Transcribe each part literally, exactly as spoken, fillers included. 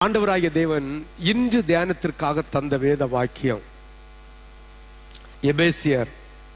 ஆண்டவராகிய தேவன் இன்று தியானத்திற்காக தந்த வேத வாக்கியம் எபேசியர்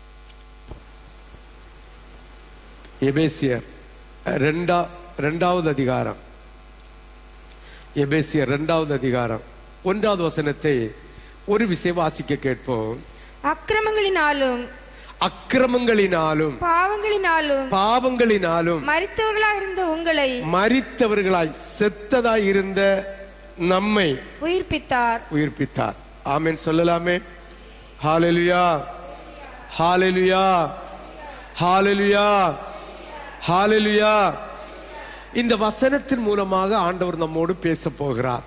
எபேசியர் ரெண்டா இரண்டாவது அதிகாரம் எபேசியர் இரண்டாவது அதிகாரம் ஒன்றாவது வசனத்தை ஒரு விசை வாசிக்க கேட்போம். அக்கிரமங்களினாலும் அக்கிரமங்களினாலும் பாவங்களினாலும் பாவங்களினாலும் மரித்தவர்களாய் இருந்த உங்களை மரித்தவர்களாய் செத்ததாய் இருந்த நம்மை உயிர்ப்பித்தார் உயிர்ப்பித்தார். ஆமென் சொல்லலாமே. ஹalleluya ஹalleluya ஹalleluya ஹalleluya. இந்த வசனத்தின் மூலமாக ஆண்டவர் நம்மோடு பேச போகிறார்.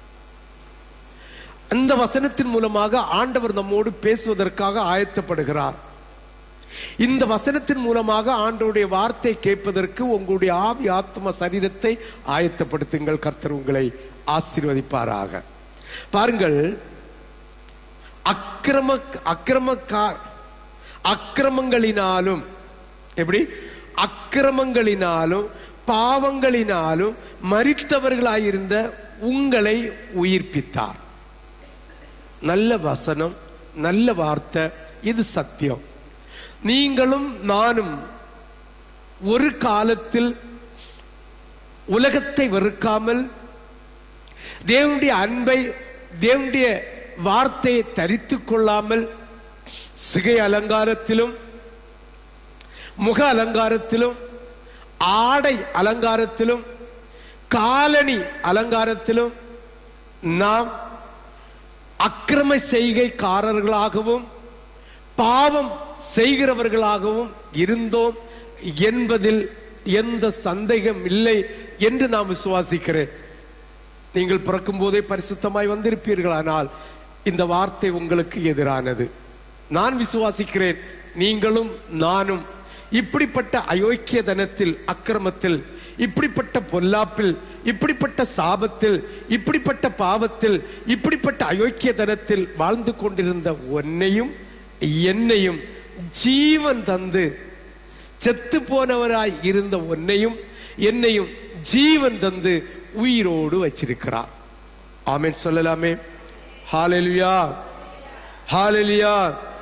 அந்த வசனத்தின் மூலமாக ஆண்டவர் நம்மோடு பேசுவதற்காக ஆயத்தப்படுகிறார். இந்த வசனத்தின் மூலமாக ஆண்டவருடைய வார்த்தை கேட்பதற்கு உங்களுடைய ஆவி ஆத்ம சரீரத்தை ஆயத்தப்படுத்துங்கள். கர்த்தர் உங்களை ஆசீர்வதிப்பாராக. பாருங்கள், அக்கிரம அக்கிரமக்கார் அக்கிரமங்களினாலும் எப்படி அக்கிரமங்களினாலும் பாவங்களினாலும் மரித்தவர்களாயிருந்த உங்களை உயிர்ப்பித்தார். நல்ல வசனம், நல்ல வார்த்தை, இது சத்தியம். நீங்களும் நானும் ஒரு காலத்தில் உலகத்தை வெறுக்காமல் தேவனுடைய அன்பை, தேவனுடைய வார்த்தையை தரித்துக் கொள்ளாமல் சிகை அலங்காரத்திலும் முக அலங்காரத்திலும் ஆடை அலங்காரத்திலும் காலணி அலங்காரத்திலும் நாம் அக்கிரம செய்கைக்காரர்களாகவும் பாவம் செய்கிறவர்களாகவும் இருந்தோம் என்பதில் எந்த சந்தேகம் இல்லை என்று நாம் விசுவாசிக்கிறேன். நீங்கள் பிறக்கும் போதே பரிசுத்தமாய் வந்திருப்பீர்கள். ஆனால் இந்த வார்த்தை உங்களுக்கு எதிரானது. நான் விசுவாசிக்கிறேன், நீங்களும் நானும் இப்படிப்பட்ட அயோக்கியதனத்தில், அக்கிரமத்தில், இப்படிப்பட்ட பொல்லாப்பில், இப்படிப்பட்ட சாபத்தில், இப்படிப்பட்ட பாவத்தில், இப்படிப்பட்ட அயோக்கியதனத்தில் வாழ்ந்து கொண்டிருந்த உன்னையும் என்னையும் ஜீவன் தந்து, செத்து போனவராய் இருந்த உன்னையும் என்னையும் ஜீவன் தந்து உயிரோடு வச்சிருக்கிறார். ஆமென் சொல்லலாமே. ஹalleluya ஹalleluya.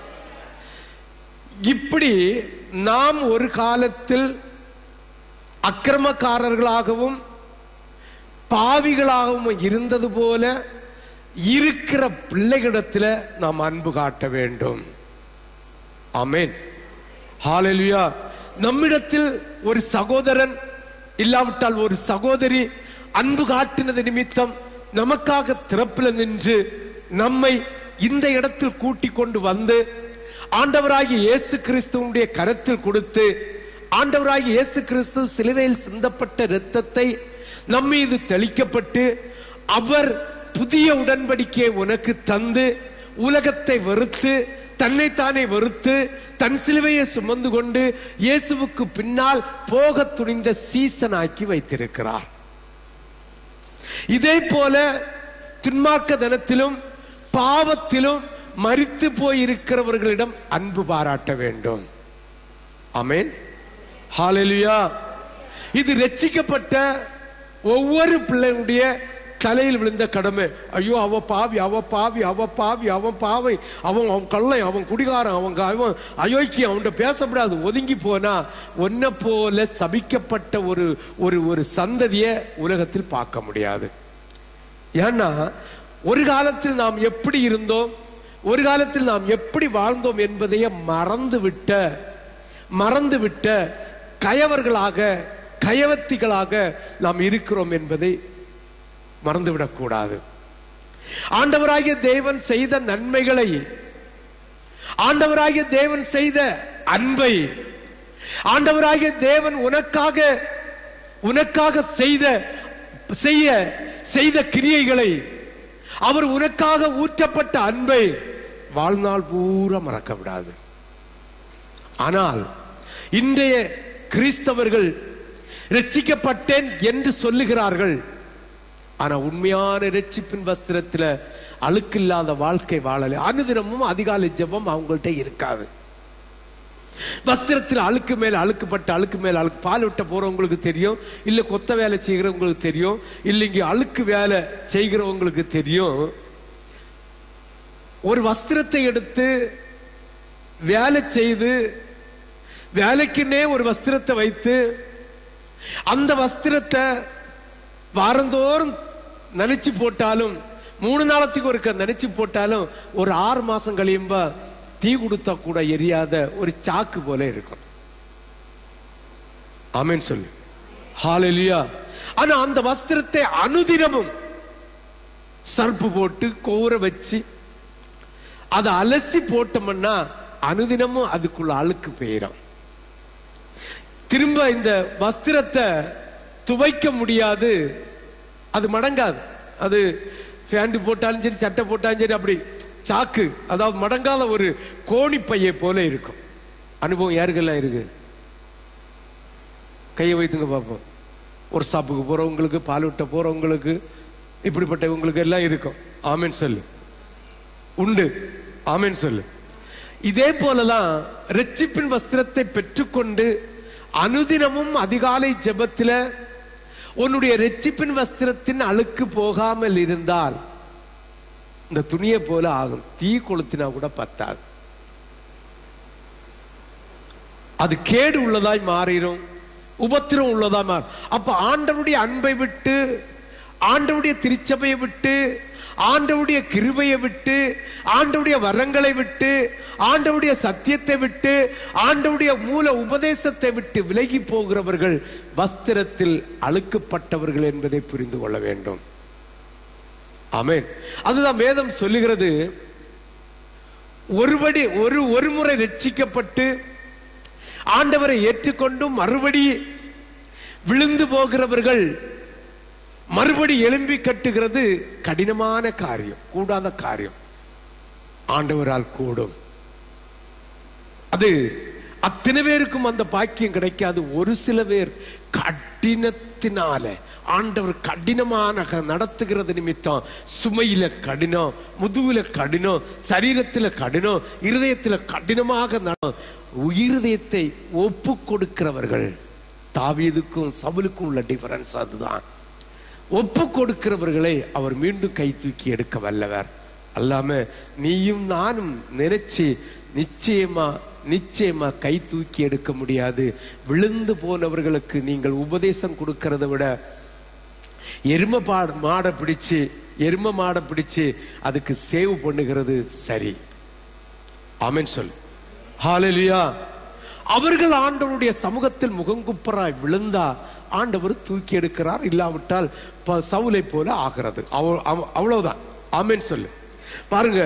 இப்படி நாம் ஒரு காலத்தில் அக்கிரமக்காரர்களாகவும் பாவிகளாகவும் இருந்தது போல இருக்கிற பிள்ளைகளிடத்தில் நாம் அன்பு காட்ட வேண்டும். ஆமென் ஹalleluya. நம்மிடத்தில் ஒரு சகோதரன் இல்லாவிட்டால் ஒரு சகோதரி அன்பு காட்டினது நிமித்தம் நமக்காக திறப்பில் நின்று நம்மை இந்த இடத்தில் கூட்டிக் கொண்டு வந்து ஆண்டவராகிய இயேசு கிறிஸ்துவுடைய கரத்தில் கொடுத்து, ஆண்டவராகிய இயேசு கிறிஸ்து சிலுவையில் சிந்தப்பட்ட இரத்தத்தை நம் மீது தெளிக்கப்பட்டு அவர் புதிய உடன்படிக்கையை உனக்கு தந்து உலகத்தை வெறுத்து தன்னைத்தானே வெறுத்து தன் சிலுவையை சுமந்து கொண்டு இயேசுவுக்கு பின்னால் போக துணிந்த சீசனாக்கி வைத்திருக்கிறார். இதே போல துன்மார்க்க தனத்திலும் பாவத்திலும் மரித்து போயிருக்கிறவர்களிடம் அன்பு பாராட்ட வேண்டும். ஆமென் ஹalleluya. இது ரட்சிக்கப்பட்ட ஒவ்வொரு பிள்ளையுடைய தலையில் விழுந்த கடமை. ஐயோ அவ பாவி, அவ பாவி, அவ பாவி, அவன் பாவை, அவன் அவன் கள்ளன், அவன் குடிகாரன், அவங்க அவன் அயோக்கியம், அவன்கிட்ட பேசப்படாது, ஒதுங்கி போனா ஒன்ன போல சபிக்கப்பட்ட ஒரு ஒரு ஒரு சந்ததியை உலகத்தில் பார்க்க முடியாது. ஏன்னா ஒரு காலத்தில் நாம் எப்படி இருந்தோம், ஒரு காலத்தில் நாம் எப்படி வாழ்ந்தோம் என்பதையே மறந்துவிட்ட மறந்துவிட்ட கயவர்களாக கயவத்திகளாக நாம் இருக்கிறோம் என்பதை மறந்துவிடக்கூடாது. ஆண்டவராகிய தேவன் செய்த நன்மைகளை, ஆண்டவராகிய தேவன் செய்த அன்பை, ஆண்டவராகிய தேவன் உனக்காக உனக்காக செய்த செய்ய செய்த கிரியைகளை, அவர் உனக்காக ஊற்றப்பட்ட அன்பை வாழ்நாள் பூரா மறக்க விடாது. ஆனால் இன்றைய கிறிஸ்தவர்கள் ரட்சிக்கப்பட்டேன் என்று சொல்லுகிறார்கள். ஆனா உண்மையான ரட்சிப்பின் வஸ்திரத்துல அழுக்கில்லாத வாழ்க்கை வாழலை. அனுதினமும் அதிகாலை ஜெபம் அவங்கள்ட்ட இருக்காது. வஸ்திரத்தில் அழுக்கு மேல அழுக்குப்பட்ட அழுக்கு மேல அழுக்கு. பால் விட்ட போறவங்களுக்கு தெரியும், இல்ல கொத்த வேலை செய்கிறவங்களுக்கு தெரியும், இல்ல இங்க அழுக்கு வேலை செய்கிறவங்களுக்கு தெரியும். ஒரு வஸ்திரத்தை எடுத்து வேலை செய்து, வேலைக்குன்னே ஒரு வஸ்திரத்தை வைத்து, அந்த வஸ்திரத்தை வாரந்தோறும் நினைச்சு போட்டாலும், மூணு நாளத்துக்கு ஒருக்க நினைச்சு போட்டாலும், ஒரு ஆறு மாசம் கழியும்பா தீ கொடுத்தா கூட எரியாத ஒரு சாக்கு போல இருக்கும். ஆமென் சொல்லு. ஹல்லேலூயா. ஆனா அந்த வஸ்திரத்தை அனுதினமும் சர்ப்பு போட்டு கோர வச்சு அதை அலசி போட்டோம்னா அனுதினமும் அதுக்குள்ள அழுக்கு போயிடும். திரும்ப இந்த வஸ்திரத்தை துவைக்க முடியாது, அது மடங்காது. அது பேண்ட் போட்டாலும் சரி, சட்டை போட்டாலும் சரி, அப்படி சாக்கு, அதாவது மடங்காத ஒரு கோணி பையை போல இருக்கும். அனுபவம் யாருக்கெல்லாம் இருக்கு? கையை வைத்துங்க பார்ப்போம். ஒரு சாப்புக்கு போறவங்களுக்கு, பால் விட்ட போறவங்களுக்கு, இப்படிப்பட்டவங்களுக்கு எல்லாம் இருக்கும். ஆமென் சொல்லு. உண்டு. ஆமென் சொல்லு. இதே போலதான் இரட்சிப்பின் வஸ்திரத்தை பெற்றுக்கொண்டு அனுதினமும் அதிகாலை ஜெபத்தில் உன்னுடைய இரட்சிப்பின் வஸ்திரத்தின் அழுக்கு போகாமல் இருந்தால் இந்த துணியை போல ஆகும். தீ கொளுத்தினா கூட பத்தாது, அது கேடு உள்ளதாய் மாறிடும், உபத்திரம் உள்ளதாய் மாறும். அப்ப ஆண்டவருடைய அன்பை விட்டு, ஆண்டவருடைய திருச்சபையை விட்டு, ஆண்டவருடைய கிருபையை விட்டு, ஆண்டவருடைய வரங்களை விட்டு, ஆண்டவருடைய சத்தியத்தை விட்டு, ஆண்டவருடைய மூல உபதேசத்தை விட்டு விலகி போகிறவர்கள் வஸ்திரத்தில் அழுக்கப்பட்டவர்கள் என்பதை புரிந்து கொள்ள வேண்டும். ஆமென். அதுதான் வேதம் சொல்லுகிறது. ஒருபடி ஒரு ஒரு முறை ரட்சிக்கப்பட்டு ஆண்டவரை ஏற்றுக்கொண்டு மறுபடி விழுந்து போகிறவர்கள் மறுபடி எழும்பி கட்டுகிறது கடினமான காரியம், கூடாத காரியம். ஆண்டவரால் கூடும். அது அத்தனை பேருக்கும் அந்த பாக்கியம் கிடைக்காது. ஒரு சில பேர் கடினத்தினால, ஆண்டவர் கடினமான நடத்துகிறது நிமித்தம், சுமையில கடினம், முதுகுல கடினம், சரீரத்துல கடினம், இருதயத்துல கடினமாக இருதயத்தை ஒப்பு கொடுக்கிறவர்கள். தாவீதுக்கும் சவுலுக்கும் உள்ள டிஃபரன்ஸ் அதுதான். ஒப்பு கொடுக்கிறவர்களை அவர் மீண்டும் கை தூக்கி எடுக்க வல்லவர். அல்லாம நீயும் நானும் நினைச்சு நிச்சயமா நிச்சயமா கை தூக்கி எடுக்க முடியாது. விழுந்து போனவர்களுக்கு நீங்கள் உபதேசம் கொடுக்கிறத விட எரும மாடை பிடிச்சு எரும மாடை பிடிச்சு அதுக்கு சேவ் பண்ணுகிறது சரி. ஆமென் சொல். ஹல்லேலூயா. அவர்கள் ஆண்டவருடைய சமூகத்தில் முகங்குப்பராய் விழுந்தா ஆண்டவர் தூக்கி எடுக்கிறார், இல்லாவிட்டால் சவுலை போல ஆகிறது. அவ்வளவுதான். ஆமென் சொல்லு. பாருங்க,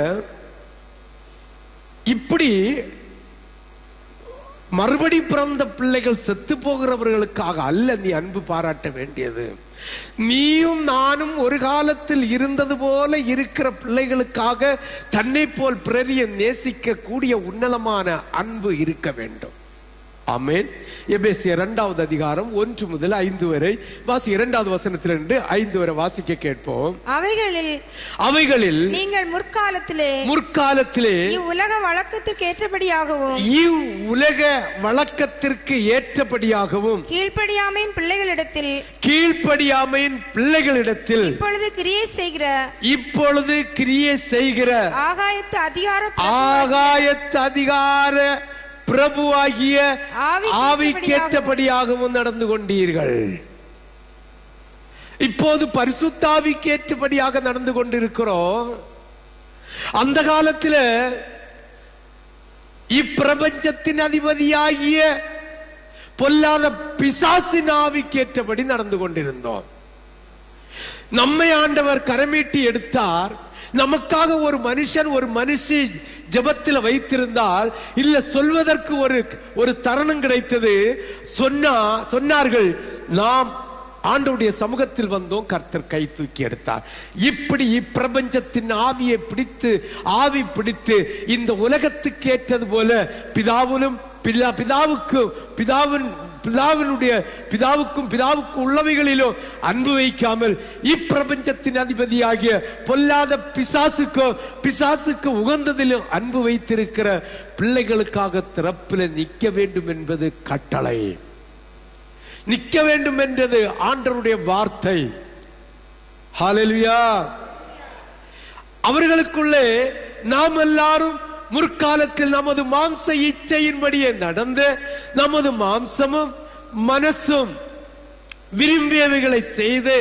இப்படி மறுபடி பிறந்த பிள்ளைகள் செத்து போகிறவர்களுக்காக அல்ல நீ அன்பு பாராட்ட வேண்டியது. நீயும் நானும் ஒரு காலத்தில் இருந்தது போல இருக்கிற பிள்ளைகளுக்காக தன்னை போல் பிறரியை நேசிக்க கூடிய உன்னதமான அன்பு இருக்க வேண்டும். ஆமென். எபேசியர் இரண்டாவது அதிகாரம் ஒன்று முதல் ஐந்து வரை வாசி. இரண்டாவது வசனத்திலிருந்து ஐந்து வரை வாசிக்க கேட்போம். அவைகளில் அவைகளில் நீங்கள் முற்காலத்திலே முற்காலத்திலே உலக வழக்கத்திற்கு ஏற்றபடியாகவும் உலக வழக்கத்திற்கு ஏற்றபடியாகவும் கீழ்ப்படியாமையின் பிள்ளைகளிடத்தில் கீழ்ப்படியாமையின் பிள்ளைகளிடத்தில் இப்பொழுது கிரியை செய்கிற இப்பொழுது கிரியை செய்கிற ஆகாயத்து அதிகார ஆகாயத்து அதிகார பிரபுவாகிய ஆவிக்கேற்றபடியாகவும் நடந்து கொண்டீர்கள். இப்போது பரிசுத்தாவிக்கேற்றபடியாக நடந்து கொண்டிருக்கிறோம். அந்த காலத்தில் இப்பிரபஞ்சத்தின் அதிபதியாகிய பொல்லாத பிசாசின் ஆவிக்கேற்றபடி நடந்து கொண்டிருந்தோம். நம்மை ஆண்டவர் கரமீட்டி எடுத்தார். நமக்காக ஒரு மனுஷன் ஒரு மனுஷி ஜெபத்தில் வைத்திருந்தால், இல்ல சொல்வதற்கு ஒரு ஒரு தருணம் கிடைத்தது. சொன்னா சொன்னார்கள், நாம் ஆண்டவருடைய சமூகத்தில் வந்தோம், கர்த்தர் கை தூக்கி எடுத்தார். இப்படி இப்பிரபஞ்சத்தின் ஆவியை பிடித்து ஆவி பிடித்து இந்த உலகத்துக்கு ஏற்றது போல பிதாவிலும் பிதாவுக்கு பிதாவின் பிதாவினுடைய பிதாவுக்கும் பிதாவுக்கு உள்ளவைகளிலோ அன்பு வைக்காமல் இப்பிரபஞ்சத்தின் அதிபதியாகிய பொல்லாத பிசாசுக்கோ பிசாசுக்கு உகந்ததிலும் அன்பு வைத்திருக்கிற பிள்ளைகளுக்காக திறப்பில் நிற்க வேண்டும் என்பது கட்டளை. நிற்க வேண்டும் என்றது ஆண்டவருடைய வார்த்தை. ஹல்லேலூயா. அவர்களுக்குள்ளே நாம் எல்லாரும் முற்காலத்தில் நமது மாம்ச இச்சையின்படியே நடந்து நமது மாம்சமும் மனசும் விரும்பியவைகளை செய்து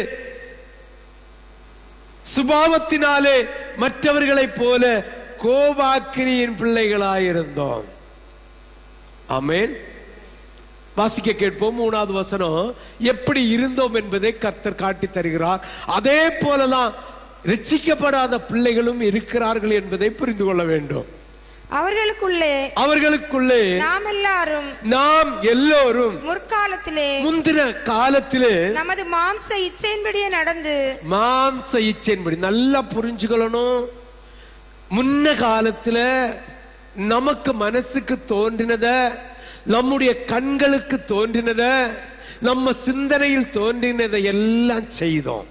சுபாவத்தினாலே மற்றவர்களைப் போல கோபாக்கினியின் பிள்ளைகளாயிருந்தோம். ஆமென். வாசிக்க கேட்போம். மூணாவது வசனம், எப்படி இருந்தோம் என்பதை கர்த்தர் காட்டி தருகிறார். அதே போலதான் ரட்சிக்கப்படாத பிள்ளைகளும் இருக்கிறார்கள் என்பதை புரிந்து கொள்ள வேண்டும். அவர்களுக்குள்ளே அவர்களுக்குள்ளே நாம் எல்லாரும் நாம் எல்லோரும் முற்காலத்திலே முந்தின காலத்திலே நமது மாம்ச இச்சையின்படியே நடந்து மாம்ச இச்சையின்படி நல்லா புரிஞ்சுக்கணும். முன்ன காலத்துல நமக்கு மனசுக்கு தோன்றினத, நம்முடைய கண்களுக்கு தோன்றினத, நம்ம சிந்தனையில் தோன்றினதை எல்லாம் செய்தோம்.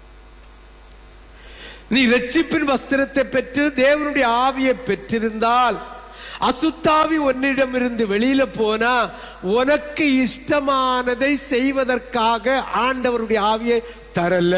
நீ ரட்சிப்பின் வஸ்திரத்தை பெற்று தேவனுடைய ஆவியை பெற்றிருந்தால், அசுத்தாவி உன்னிடமிருந்து வெளியில போனா உனக்கு இஷ்டமானதை செய்வதற்காக ஆண்டவருடைய ஆவியை தரல.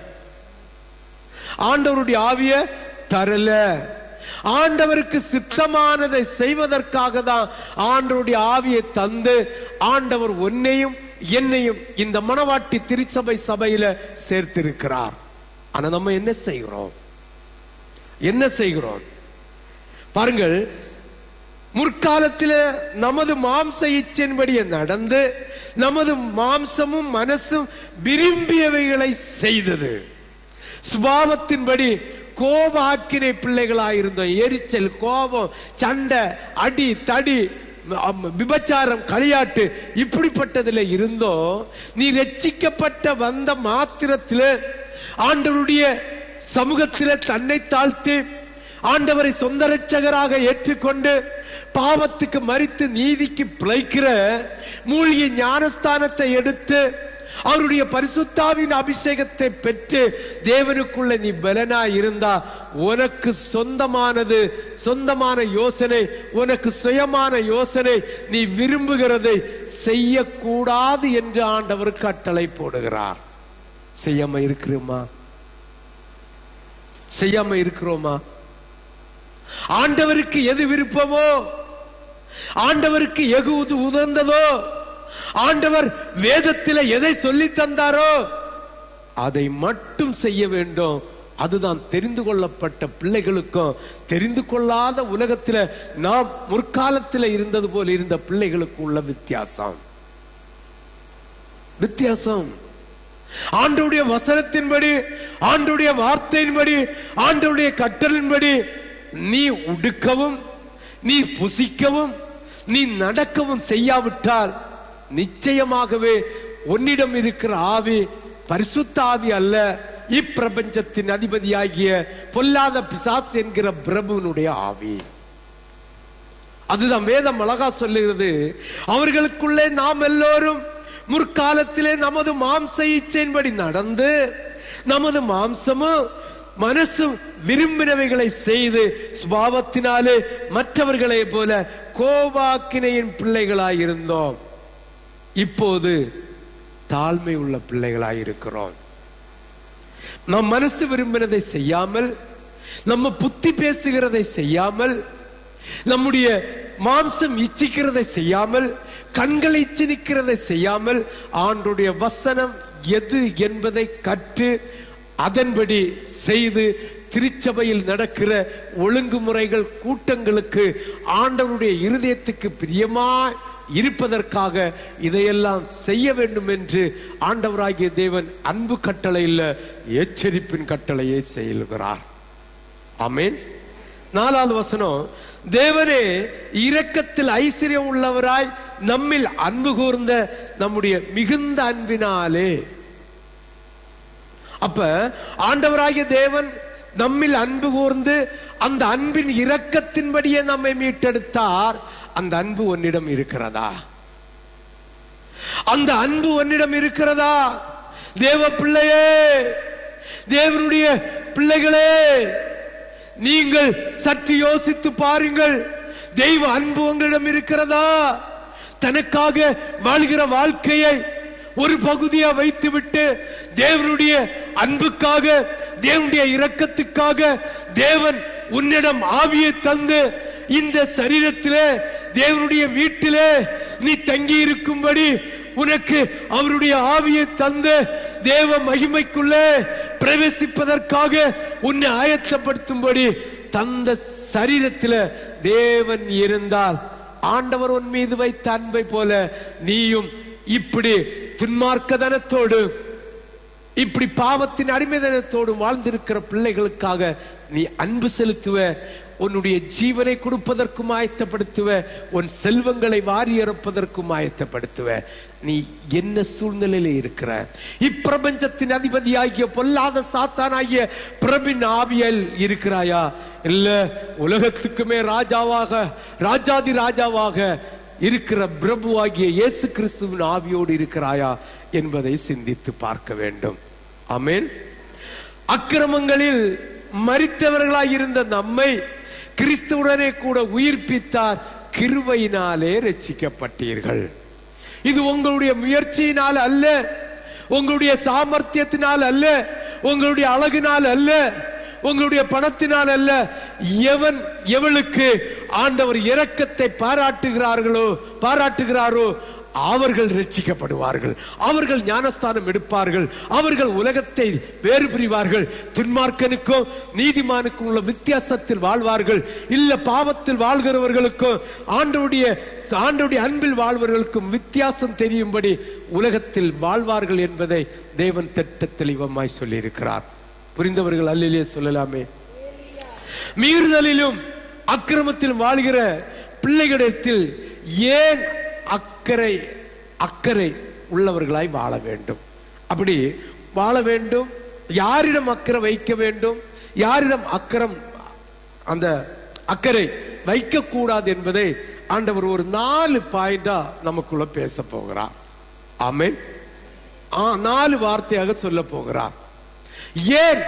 ஆண்டவருடைய ஆவியை தரல. ஆண்டவருக்கு சித்தமானதை செய்வதற்காக தான் ஆண்டவருடைய ஆவியை தந்து ஆண்டவர் உன்னையும் என்னையும் இந்த மணவாட்டி திருச்சபை சபையில சேர்த்திருக்கிறார். ஆனா நம்ம என்ன செய்கிறோம்? என்ன செய்கிறோம் பாருங்கள். முற்காலத்தில் நமது மாம்ச இச்சையின்படியே நடந்து நமது மாம்சமும் மனசும் விரும்பியவைகளை செய்தது. சுபாவத்தின்படி கோப ஆக்கினை பிள்ளைகளாயிருந்தோம். எரிச்சல், கோபம், சண்டை, அடி தடி, விபச்சாரம், களியாட்டு, இப்படிப்பட்டதுல இருந்தோம். நீ ரட்சிக்கப்பட்ட வந்த மாத்திரத்தில் ஆண்டவருடைய சமூகத்தில் தன்னை தாழ்த்தி ஆண்டவரை சொந்த ரட்சகராக ஏற்றுக்கொண்டு பாவத்துக்கு மரித்து நீதிக்கு பிழைக்கிற மூழ்கி ஞானஸ்தானத்தை எடுத்து அவருடைய பரிசுத்தாவின் அபிஷேகத்தை பெற்று தேவனுக்குள்ள நீ பலனா இருந்தா உனக்கு சொந்தமானது, சொந்தமான யோசனை, உனக்கு சுயமான யோசனை, நீ விரும்புகிறதை செய்யக்கூடாது என்று ஆண்டவர் கட்டளை போடுகிறார். செய்யாம இருக்கிறோமா? செய்யாம இருக்கிறோமா? ஆண்டவருக்கு எது விருப்பமோ, ஆண்டவருக்கு எது உதர்ந்ததோ, ஆண்டவர் வேதத்தில் எதை சொல்லி தந்தாரோ அதை மட்டும் செய்ய வேண்டும். அதுதான் தெரிந்து கொள்ளப்பட்ட பிள்ளைகளுக்கும் தெரிந்து கொள்ளாத உலகத்தில் நாம் முற்காலத்தில் இருந்தது போல இருந்த பிள்ளைகளுக்கு உள்ள வித்தியாசம். வித்தியாசம் ஆண்டவருடைய வசனத்தின்படி, ஆண்டவருடைய வார்த்தையின்படி, ஆண்டவருடைய கட்டளின்படி நீ உடுக்கவும் நீ புசிக்கவும் நீ நடக்கவும் செய்யாவிட்டால் நிச்சயமாகவே உன்னிடம் இருக்கிற ஆவி பரிசுத்த ஆவி அல்ல, இப்பிரபஞ்சத்தின் அதிபதியாகிய பொல்லாத பிசாசு என்கிற பிரபுவினுடைய ஆவி. அதுதான் வேதம் அழகா சொல்லுகிறது. அவர்களுக்குள்ளே நாம் எல்லோரும் முற்காலத்திலே நமது மாம்ச இச்சையின்படி நடந்து நமது மாம்சமும் மனசும் விரும்பினவைகளை செய்து சுபாவத்தினாலே மற்றவர்களை போல கோபாக்கினையின் பிள்ளைகளாயிருந்தோம். இப்போது தாழ்மை உள்ள பிள்ளைகளாயிருக்கிறோம். நம் மனசு விரும்பினதை செய்யாமல், நம்ம புத்தி பேசுகிறதை செய்யாமல், நம்முடைய மாம்சம் இச்சிக்கிறதை செய்யாமல், கண்களை இச்சிக்கிறதை செய்யாமல், ஆண்டவருடைய வசனம் எது என்பதை கற்று அதன்படி செய்து திருச்சபையில் நடக்கிற ஒழுங்குமுறைகள் கூட்டங்களுக்கு ஆண்டவருடைய இருதயத்துக்கு பிரியமாய் இருப்பதற்காக இதையெல்லாம் செய்ய வேண்டும் என்று ஆண்டவராகிய தேவன் அன்பு கட்டளை இல்ல எச்சரிப்பின் கட்டளையை செய்கிறார். ஆமென். நாலாவது வசனம், தேவனே இரக்கத்தில் ஐஸ்வர்யம் உள்ளவராய் நம்மில் அன்பு கூர்ந்த நம்முடைய மிகுந்த அன்பினாலே. அப்ப ஆண்டவராகிய தேவன் நம்மில் அன்பு கூர்ந்து அந்த அன்பின் இரக்கத்தின்படியே நம்மை மீட்டெடுத்தார். அந்த அன்பு உன்னிடம் இருக்கிறதா? அந்த அன்பு உன்னிடம் இருக்கிறதா? தேவ பிள்ளையே, தேவனுடைய பிள்ளைகளே, நீங்கள் சற்று யோசித்து பாருங்கள். தெய்வ அன்பு உங்களிடம் இருக்கிறதா? தனக்காக வாழ்கிற வாழ்க்கையை ஒரு பகுதியா வைத்துவிட்டு தேவனுடைய அன்புக்காக, தேவனுடைய இரக்கத்துக்காக தேவன் உன்னிடம் ஆவியை தந்து இந்த சரீரத்திலே தேவனுடைய வீட்டிலே நீ தங்கி இருக்கும்படி உனக்கு அவருடைய ஆவியை தந்து தேவ மகிமைக்குள்ளே பிரவேசிப்பதற்காக உன்னை ஆயத்தப்படுத்தும்படி தந்த சரீரத்தில் தேவன் இருந்தால், ஆண்டவர் உன் மீது வைத்த அன்பை போல நீயும் இப்படி துன்மார்க்கதனத்தோடு, இப்படி பாவத்தின் அடிமைதனத்தோடு வாழ்ந்திருக்கிற பிள்ளைகளுக்காக நீ அன்பு செலுத்துவ, உன்னுடைய ஜீவனை கொடுப்பதற்கும் ஆயத்தப்படுத்துவ, உன் செல்வங்களை வாரி இறப்பதற்கும் ஆயத்தப்படுத்துவ. நீ என்ன சூழ்நிலையில இருக்கிற? இப்பிரபஞ்சத்தின் அதிபதியாகிய பொல்லாத சாத்தானாகிய பிரபின் ஆவியல் இருக்கிறாயா? இல்ல உலகத்துக்குமே ராஜாவாக, ராஜாதி ராஜாவாக இருக்கிற பிரபுவாகிய இயேசு கிறிஸ்துவின் ஆவியோடு இருக்கிறாயா என்பதை சிந்தித்து பார்க்க வேண்டும். ஆமென். அக்கிரமங்களில் மரித்தவர்களாய் இருந்த நம்மை கிறிஸ்துவுடனே கூட உயிர்ப்பித்தார். கிருபையினாலே ரட்சிக்கப்பட்டீர்கள். இது உங்களுடைய முயற்சியினால் அல்ல, உங்களுடைய சாமர்த்தியத்தினால் அல்ல, உங்களுடைய அழகினால் அல்ல, உங்களுடைய பணத்தினால் அல்ல. எவன் எவளுக்கு ஆண்டவர் இரக்கத்தை பாராட்டுகிறார்களோ பாராட்டுகிறாரோ அவர்கள் ரட்சிக்கப்படுவார்கள், அவர்கள் ஞானஸ்தானம் எடுப்பார்கள், அவர்கள் உலகத்தை வேறு பிரிவார்கள். துன்மார்க்கனுக்கும் நீதிமானுக்கும் உள்ள வித்தியாசத்தில் வாழ்வார்கள். இல்ல பாவத்தில் வாழ்கிறவர்களுக்கும் ஆண்டவருடைய ஆண்டவருடைய அன்பில் வாழ்வர்களுக்கும் வித்தியாசம் தெரியும்படி உலகத்தில் வாழ்வார்கள் என்பதை தேவன் திட்ட தெளிவமாய் சொல்லி இருக்கிறார். புரிந்தவர்கள் அல்லையே சொல்லலாமே. மீறுதலிலும் அக்கிரமத்திலும் வாழ்கிற பிள்ளைகளிடத்தில் ஏன் அக்கறை அக்கறை உள்ளவர்களாய் வாழ வேண்டும்? அப்படி வாழ வேண்டும். யாரிடம் அக்கறை வைக்க வேண்டும், யாரிடம் அக்கறம் அந்த அக்கறை வைக்க கூடாது என்பதை ஆண்டவர் ஒரு நாலு பாயிண்டா நமக்குள்ள பேச போகிறார். ஆமென். நாலு வார்த்தையாக சொல்ல போகிறார். ஏன்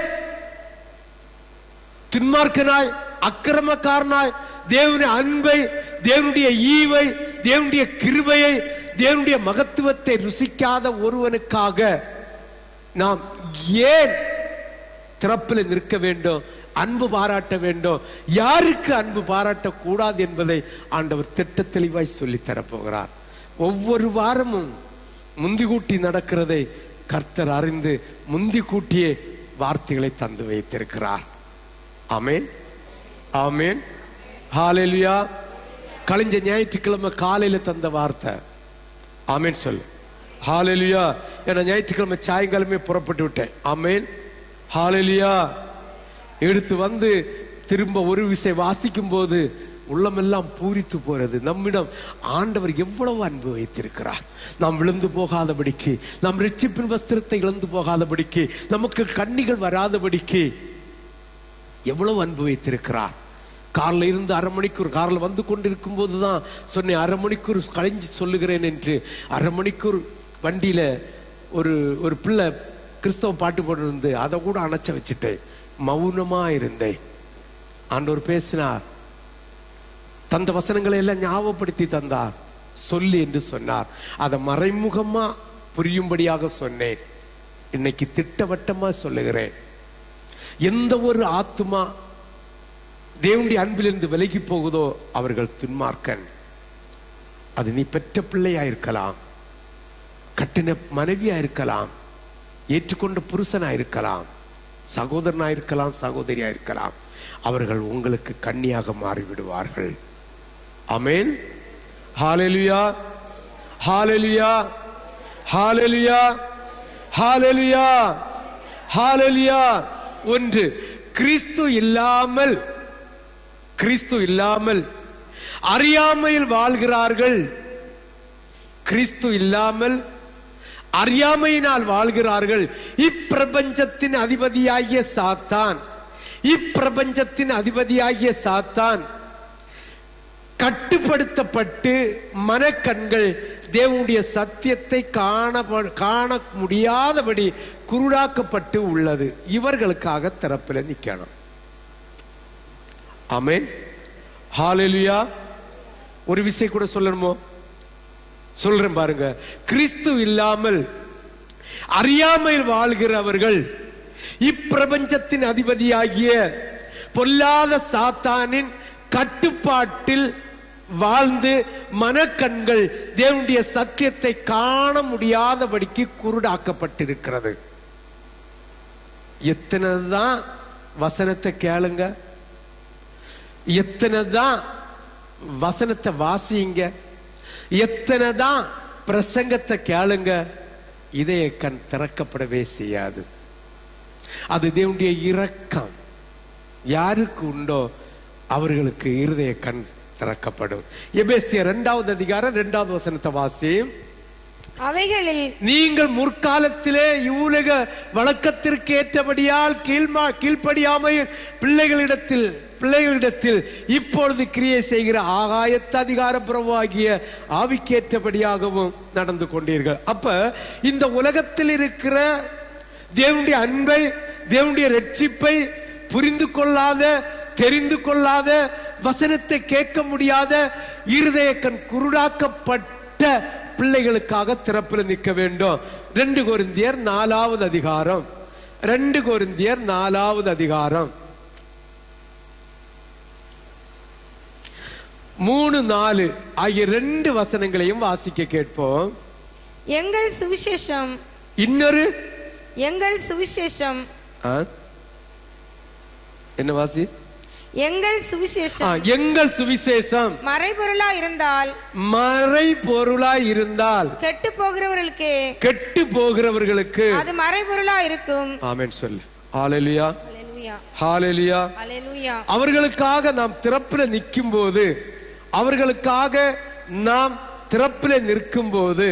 துன்மார்க்கனாய் அக்கிரமக்காரனாய் தேவனுடைய அன்பை, தேவனுடைய ஈவை, தேவனுடைய கிருபையை, தேவனுடைய மகத்துவத்தை ருசிக்காத ஒருவனுக்காக நாம் ஏன் திறப்பில் நிற்க வேண்டும், அன்பு பாராட்ட வேண்டும், யாருக்கு அன்பு பாராட்ட கூடாது என்பதை ஆண்டவர் திட்ட தெளிவாய் சொல்லி தரப்போகிறார். ஒவ்வொரு வாரமும் முந்தி கூட்டி நடக்கிறதை கர்த்தர் அறிந்து முந்தி கூட்டியே வார்த்தைகளை தந்து வைத்திருக்கிறார். ஆமென், ஆமென், ஹல்லேலூயா. கழிஞ்ச ஞாயிற்றுக்கிழமை காலையில தந்த வார்த்தை. ஆமென் சொல்லு. ஹல்லேலூயா. ஏன்னா ஞாயிற்றுக்கிழமை சாயங்காலமே புறப்பட்டு விட்டேன். ஆமென், ஹல்லேலூயா. எடுத்து வந்து திரும்ப ஒரு விசை வாசிக்கும் போது உள்ளமெல்லாம் பூரித்து போறது. நம்மிடம் ஆண்டவர் எவ்வளவு அன்பு வைத்திருக்கிறார். நாம் விழுந்து போகாதபடிக்கு, நாம் ரட்சிப்பின் வஸ்திரத்தை இழந்து போகாதபடிக்கு, நமக்கு கண்ணிகள் வராதபடிக்கு எவ்வளவு அன்பு வைத்திருக்கிறார். காரில் இருந்து அரை மணிக்கூர் காரில் வந்து கொண்டிருக்கும் போதுதான் சொன்னேன், அரை மணிக்கூர் கழிஞ்சு சொல்லுகிறேன் என்று. அரை மணிக்கூர் வண்டியில ஒரு ஒரு பிள்ளை கிறிஸ்தவ பாட்டு போட்டு இருந்து அதை கூட அணைச்ச வச்சுட்டேன். மௌனமா இருந்தேன். ஆண்டவர் பேசினார், தந்த வசனங்களை எல்லாம் ஞாபகப்படுத்தி தந்தார். சொல்லி என்று சொன்னார். அதை மறைமுகமா புரியும்படியாக சொன்னேன். இன்னைக்கு திட்டவட்டமா சொல்லுகிறேன். எந்த ஒரு ஆத்துமா தேவனுடைய அன்பிலிருந்து விலகி போகுதோ அவர்கள் துன்மார்க்கன். அது நீ பெற்ற பிள்ளையா இருக்கலாம், கட்டின மனைவியா இருக்கலாம், ஏற்றுக்கொண்ட புருஷனா இருக்கலாம், சகோதரனா இருக்கலாம், சகோதரியா இருக்கலாம். அவர்கள் உங்களுக்கு கண்ணியாக மாறிவிடுவார்கள். ஆமென், ஹல்லேலூயா, ஹல்லேலூயா, ஹல்லேலூயா, ஹல்லேலூயா, ஹல்லேலூயா. ஒன்று, கிறிஸ்து இல்லாமல் கிறிஸ்து இல்லாமல் அறியாமையில் வாழ்கிறார்கள். கிறிஸ்து இல்லாமல் அறியாமையினால் வாழ்கிறார்கள். இப்பிரபஞ்சத்தின் அதிபதியாகிய சாத்தான் இப்பிரபஞ்சத்தின் அதிபதியாகிய சாத்தான் கட்டுப்படுத்தப்பட்டு மனக்கண்கள் தேவனுடைய சத்தியத்தை காண காண முடியாதபடி குருடாக்கப்பட்டு உள்ளது. இவர்களுக்காக திறப்பில் நிக்கணும். ஆமென். ஹalleluya. ஒரு விஷயம் கூட சொல்லணுமோ? சொல்றேன் பாருங்க. கிறிஸ்து இல்லாமல் அறியாமையில் வாழ்கிறவர்கள் இப்பிரபஞ்சத்தின் அதிபதியாகிய பொல்லாத சாத்தானின் கட்டுப்பாட்டில் வாழ்ந்து மனக்கண்கள் தேவனுடைய சத்தியத்தை காண முடியாதபடிக்கு குருடாக்கப்பட்டிருக்கிறது. எத்தனைதான் வசனத்தை கேளுங்க, எத்தனைதான் வசனத்தை வாசிங்க, எத்தனைதான் பிரசங்கத்தை கேளுங்க, இதய கண் திறக்கப்படவே செய்யாது. அது தேவனுடைய இரக்கம். யாருக்கு உண்டோ அவர்களுக்கு இருதய கண் திறக்கப்படும். எபேசியர் இரண்டாவது அதிகாரம் இரண்டாவது வசனத்தை வாசியும். அவைகளில் நீங்கள் முற்காலத்திலே இவ்வுலக வழக்கத்திற்கு ஏற்றபடியால் கீழ்மா கீழ்ப்படியாமையில் பிள்ளைகளிடத்தில் பிள்ளைகளிடத்தில் இப்பொழுது கிரியை செய்கிற ஆகாயத்த அதிகார பிரபுவாகிய ஆவிக்கேற்றபடியாகவும் நடந்து கொண்டீர்கள். அப்ப இந்த உலகத்தில் இருக்கிற தேவனுடைய அன்பை, தேவனுடைய ரட்சிப்பை புரிந்து கொள்ளாத, தெரிந்து கொள்ளாத, வசனத்தை கேட்க முடியாத இருதய கண் குருடாக்கப்பட்ட பிள்ளைகளுக்காக திறப்பில் நிற்க வேண்டும். ரெண்டு கொரிந்தியர் நாலாவது அதிகாரம் ரெண்டு கொரிந்தியர் நாலாவது அதிகாரம் மூணு நாலு ஆகிய ரெண்டு வசனங்களையும் வாசிக்க கேட்போம். எங்கள் சுவிசேஷம் இன்னொரு எங்கள் சுவிசேஷம் என்ன வாசி? எங்கள் சுவிசேஷம் எங்கள் சுவிசேஷம் மறைபொருளா இருந்தால் மறைபொருளா இருந்தால் கெட்டு போகிறவர்களுக்கு கெட்டு போகிறவர்களுக்கு அது மறைபொருளா இருக்கும். ஆமென் சொல்லு. ஹalleluya. ஹalleluya. ஹalleluya. ஹalleluya. அவர்களுக்காக நாம் திறப்பில் நிற்கும் போது, அவர்களுக்காக நாம் திறப்பில் நிற்கும் போது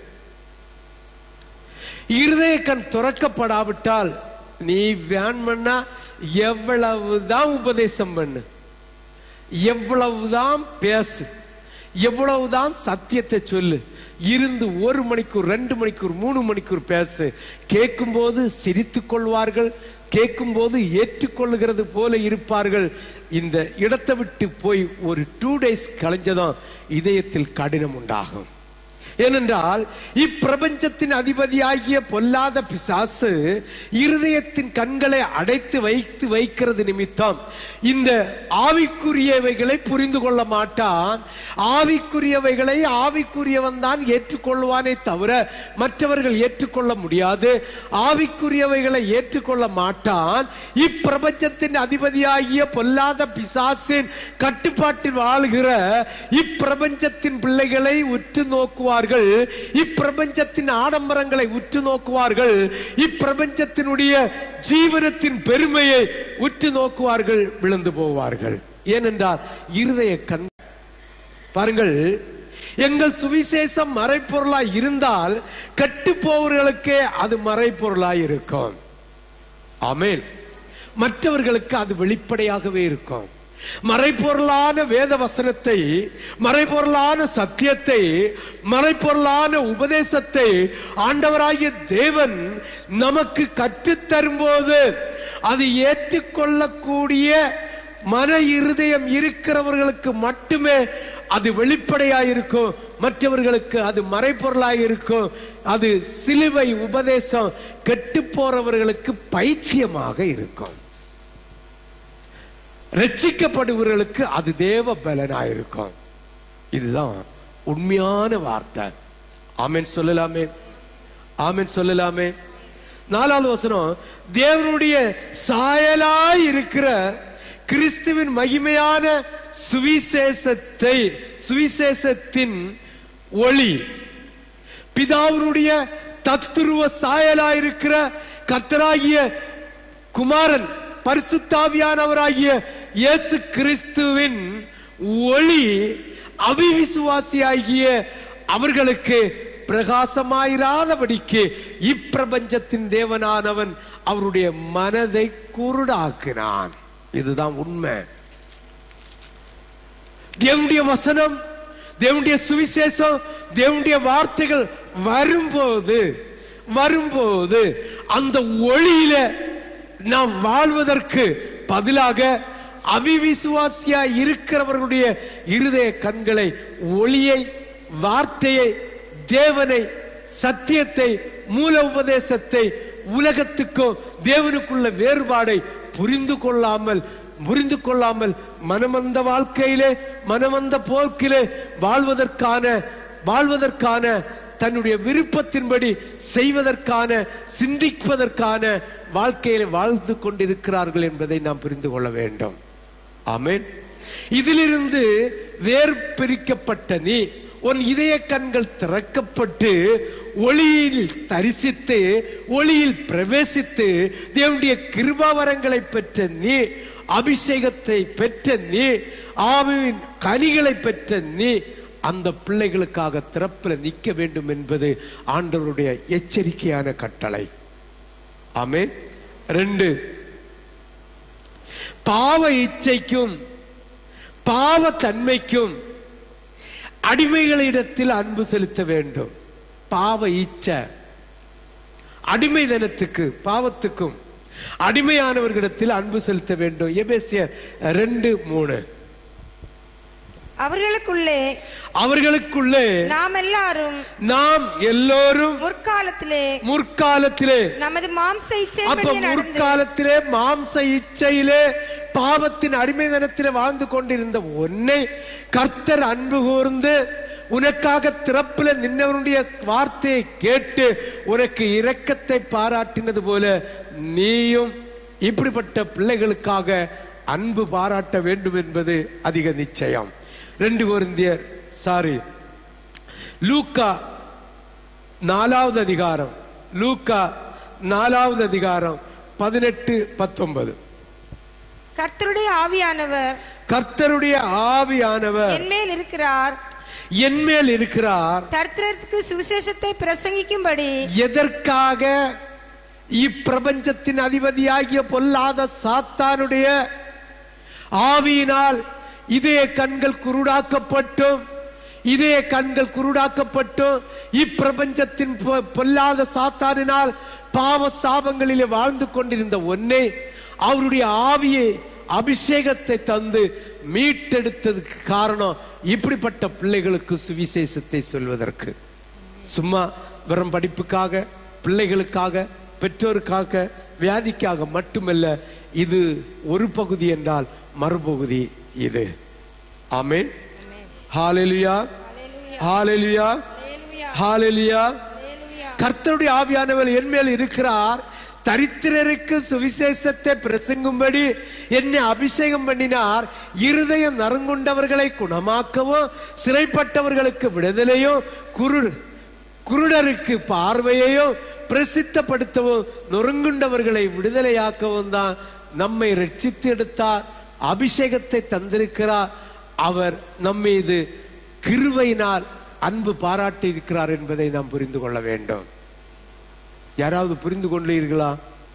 இருதய கண் திறக்கப்படாவிட்டால் நீ வேணும்னா எவ்வளவுதான் உபதேசம் பண்ணு, எவ்வளவுதான் பேசு, எவ்வளவுதான் சத்தியத்தை சொல்லு, இருந்து ஒரு மணிக்கூர் ரெண்டு மணிக்கூர் மூணு மணிக்கூர் பேசு, கேட்கும் போது சிரித்துக் கொள்வார்கள், கேட்கும் போது ஏற்றுக்கொள்ளுகிறது போல இருப்பார்கள். இந்த இடத்தை விட்டு போய் ஒரு டூ டேஸ் கழிஞ்சதும் இதயத்தில் கடினம் உண்டாகும். ஏனென்றால் இப்பிரபஞ்சத்தின் அதிபதியாகிய பொல்லாத பிசாசு இருதயத்தின் கண்களை அடைத்து வைத்து வைக்கிறது நிமித்தம் இந்த ஆவிக்குரியவைகளை புரிந்து கொள்ள மாட்டான். ஆவிக்குரியவைகளை ஆவிக்குரியவன் தான் ஏற்றுக்கொள்வானே தவிர மற்றவர்கள் ஏற்றுக்கொள்ள முடியாது. ஆவிக்குரியவைகளை ஏற்றுக்கொள்ள மாட்டான். இப்பிரபஞ்சத்தின் அதிபதியாகிய பொல்லாத பிசாசின் கட்டுப்பாட்டில் வாழ்கிற இப்பிரபஞ்சத்தின் பிள்ளைகளை உற்று நோக்குவார், இப்பிரபஞ்சத்தின் ஆடம்பரங்களை உற்று நோக்குவார்கள், இப்பிரபஞ்சத்தினுடைய ஜீவனத்தின் பெருமையை உற்று நோக்குவார்கள், விழுந்து போவார்கள். ஏனென்றால் இருதய கண் பாருங்கள், எங்கள் சுவிசேஷம் மறைப்பொருளாய் இருந்தால் கெட்டு போவர்களுக்கே அது மறைப்பொருளாய் இருக்கும். ஆமென். மற்றவர்களுக்கு அது வெளிப்படையாகவே இருக்கும். மறைப்பொருளான வேத வசனத்தை, மறைப்பொருளான சத்தியத்தை, மறைப்பொருளான உபதேசத்தை ஆண்டவராகிய தேவன் நமக்கு கற்றுத்தரும் போது அது ஏற்றுக்கொள்ளக்கூடிய மன இருதயம் இருக்கிறவர்களுக்கு மட்டுமே அது வெளிப்படையாயிருக்கும். மற்றவர்களுக்கு அது மறைப்பொருளாயிருக்கும். அது சிலுவை உபதேசம் கெட்டு போறவர்களுக்கு பைத்தியமாக இருக்கும். ரட்சிக்கப்படுவர்களுக்கு அது தேவ பலனாயிருக்கும். இதுதான் உண்மையான வார்த்தை. ஆமென் சொல்லலாமே, ஆமென் சொல்லலாமே. நாலாவது வசனம், தேவனுடைய சாயலாய் இருக்கிற கிறிஸ்துவின் மகிமையான சுவிசேஷத்தை, சுவிசேஷத்தின் ஒளி, பிதாவினுடைய தத்துருவ சாயலாயிருக்கிற கர்த்தராகிய குமாரன் பரிசுத்தாவியானவராகிய இயேசு கிறிஸ்துவின் ஒளி அவிவிசுவாசியாகிய அவர்களுக்கு பிரகாசமாயிராதபடிக்கு இப்பிரபஞ்சத்தின் தேவனானவன் அவருடைய மனதை குருடாக்கினான். இதுதான் உண்மை. தேவனுடைய வசனம், தேவனுடைய சுவிசேஷம், தேவனுடைய வார்த்தைகள் வரும்போது வரும்போது அந்த ஒளியில நாம் வாழ்வதற்கு பதிலாக அவிவிசுவாசியா இருக்கிறவர்களுடைய இருதய கண்களை, ஒளியை, வார்த்தையை, தேவனை, சத்தியத்தை, மூல உபதேசத்தை, உலகத்துக்கும் தேவனுக்குள்ள வேறுபாடை புரிந்து கொள்ளாமல் புரிந்து கொள்ளாமல் மனமந்த வாழ்க்கையிலே, மனமந்த போக்கிலே வாழ்வதற்கான வாழ்வதற்கான தன்னுடைய விருப்பத்தின்படி செய்வதற்கான, சிந்திப்பதற்கான வாழ்க்கையில வாழ்ந்து கொண்டிருக்கிறார்கள் என்பதை நாம் புரிந்து கொள்ள வேண்டும். ஆமென். இதிலிருந்து வேறு பிரிக்கப்பட்ட நீ, உன் இதய கண்கள் திறக்கப்பட்டு ஒளியில் தரிசித்து, ஒளியில் பிரவேசித்து, தேவனுடைய கிருபாவரங்களை பெற்ற நீ, அபிஷேகத்தை பெற்ற நீ, ஆவியின் கனிகளை பெற்ற நீ அந்த பிள்ளைகளுக்காக திறப்பில் நிற்க வேண்டும் என்பது ஆண்டவருடைய எச்சரிக்கையான கட்டளை. ஆமென். ரெண்டு, பாவ இச்சைக்கும் பாவ தன்மைக்கும் அடிமைகளிடத்தில் அன்பு செலுத்த வேண்டும். பாவ இச்சை, அடிமைதனத்துக்கு, பாவத்துக்கும் அடிமையானவர்களிடத்தில் அன்பு செலுத்த வேண்டும். எபேசியர் ரெண்டு மூணு. அவர்களுக்குள்ளே அவர்களுக்குள்ளே நாம் எல்லாரும் நாம் எல்லோரும் முற்காலத்திலே முற்காலத்திலே நமது மாம்ச இச்சை முற்காலத்திலே மாம்ச இச்சையிலே பாவத்தின் அடிமைதனத்திலே வாழ்ந்து கொண்டிருந்த உன்னை கர்த்தர் அன்பு கூர்ந்து உனக்காக திறப்பில் நின்னவனுடைய வார்த்தையை கேட்டு உனக்கு இரக்கத்தை பாராட்டினது போல நீயும் இப்படிப்பட்ட பிள்ளைகளுக்காக அன்பு பாராட்ட வேண்டும் என்பது அதிக நிச்சயம். ரெண்டு கொரிந்தியர் சாரி லூக்கா நாலாவது அதிகாரம் லூக்கா நாலாவது அதிகாரம் பதினெட்டு பத்தொன்பது. கர்த்தருடைய ஆவியானவர் கர்த்தருடைய ஆவியானவர் என்மேல் இருக்கிறார் என்மேல் இருக்கிறார் தரித்திரருக்கு சுவிசேஷத்தை பிரசங்கிக்கும்படி. எதற்காக? இப்பிரபஞ்சத்தின் அதிபதியாகிய பொல்லாத சாத்தானுடைய ஆவியினால் இதே கண்கள் குருடாக்கப்பட்டும் இதே கண்கள் குருடாக்கப்பட்டும் இப்பிரபஞ்சத்தின் பொல்லாத சாத்தானினால் பாவ சாபங்களிலே வாழ்ந்து கொண்டிருந்த ஒன்னே அவருடைய ஆவியை, அபிஷேகத்தை தந்து மீட்டெடுத்ததுக்கு காரணம் இப்படிப்பட்ட பிள்ளைகளுக்கு சுவிசேஷத்தை சொல்வதற்கு. சும்மா வெறும் படிப்புக்காக, பிள்ளைகளுக்காக, பெற்றோருக்காக, வியாதிக்காக மட்டுமல்ல. இது ஒரு பகுதி என்றால் மறுபகுதி இது. ஆமென். ஹalleluya, ஹalleluya, ஹalleluya. கர்த்தருடைய ஆவியானவர் என் மேல் இருக்கிறார், தரித்திரருக்கு சுவிசேஷத்தை பிரசங்கும்படி என்னை அபிஷேகம் பண்ணினார், இருதயம் நறுங்குண்டவர்களை குணமாக்கவும், சிறைப்பட்டவர்களுக்கு விடுதலையும், குரு குருடருக்கு பார்வையையும் பிரசித்தப்படுத்தவும், நொறுங்குண்டவர்களை விடுதலையாக்கவும் தான் நம்மை ரட்சித்து எடுத்தார், அபிஷேகத்தை தந்திருக்கிறார். அவர் நம்மீது கிருபையினால் அன்பு பாராட்டி இருக்கிறார் என்பதை நாம் புரிந்து கொள்ள வேண்டும். யாராவது புரிந்து கொண்டீர்களா?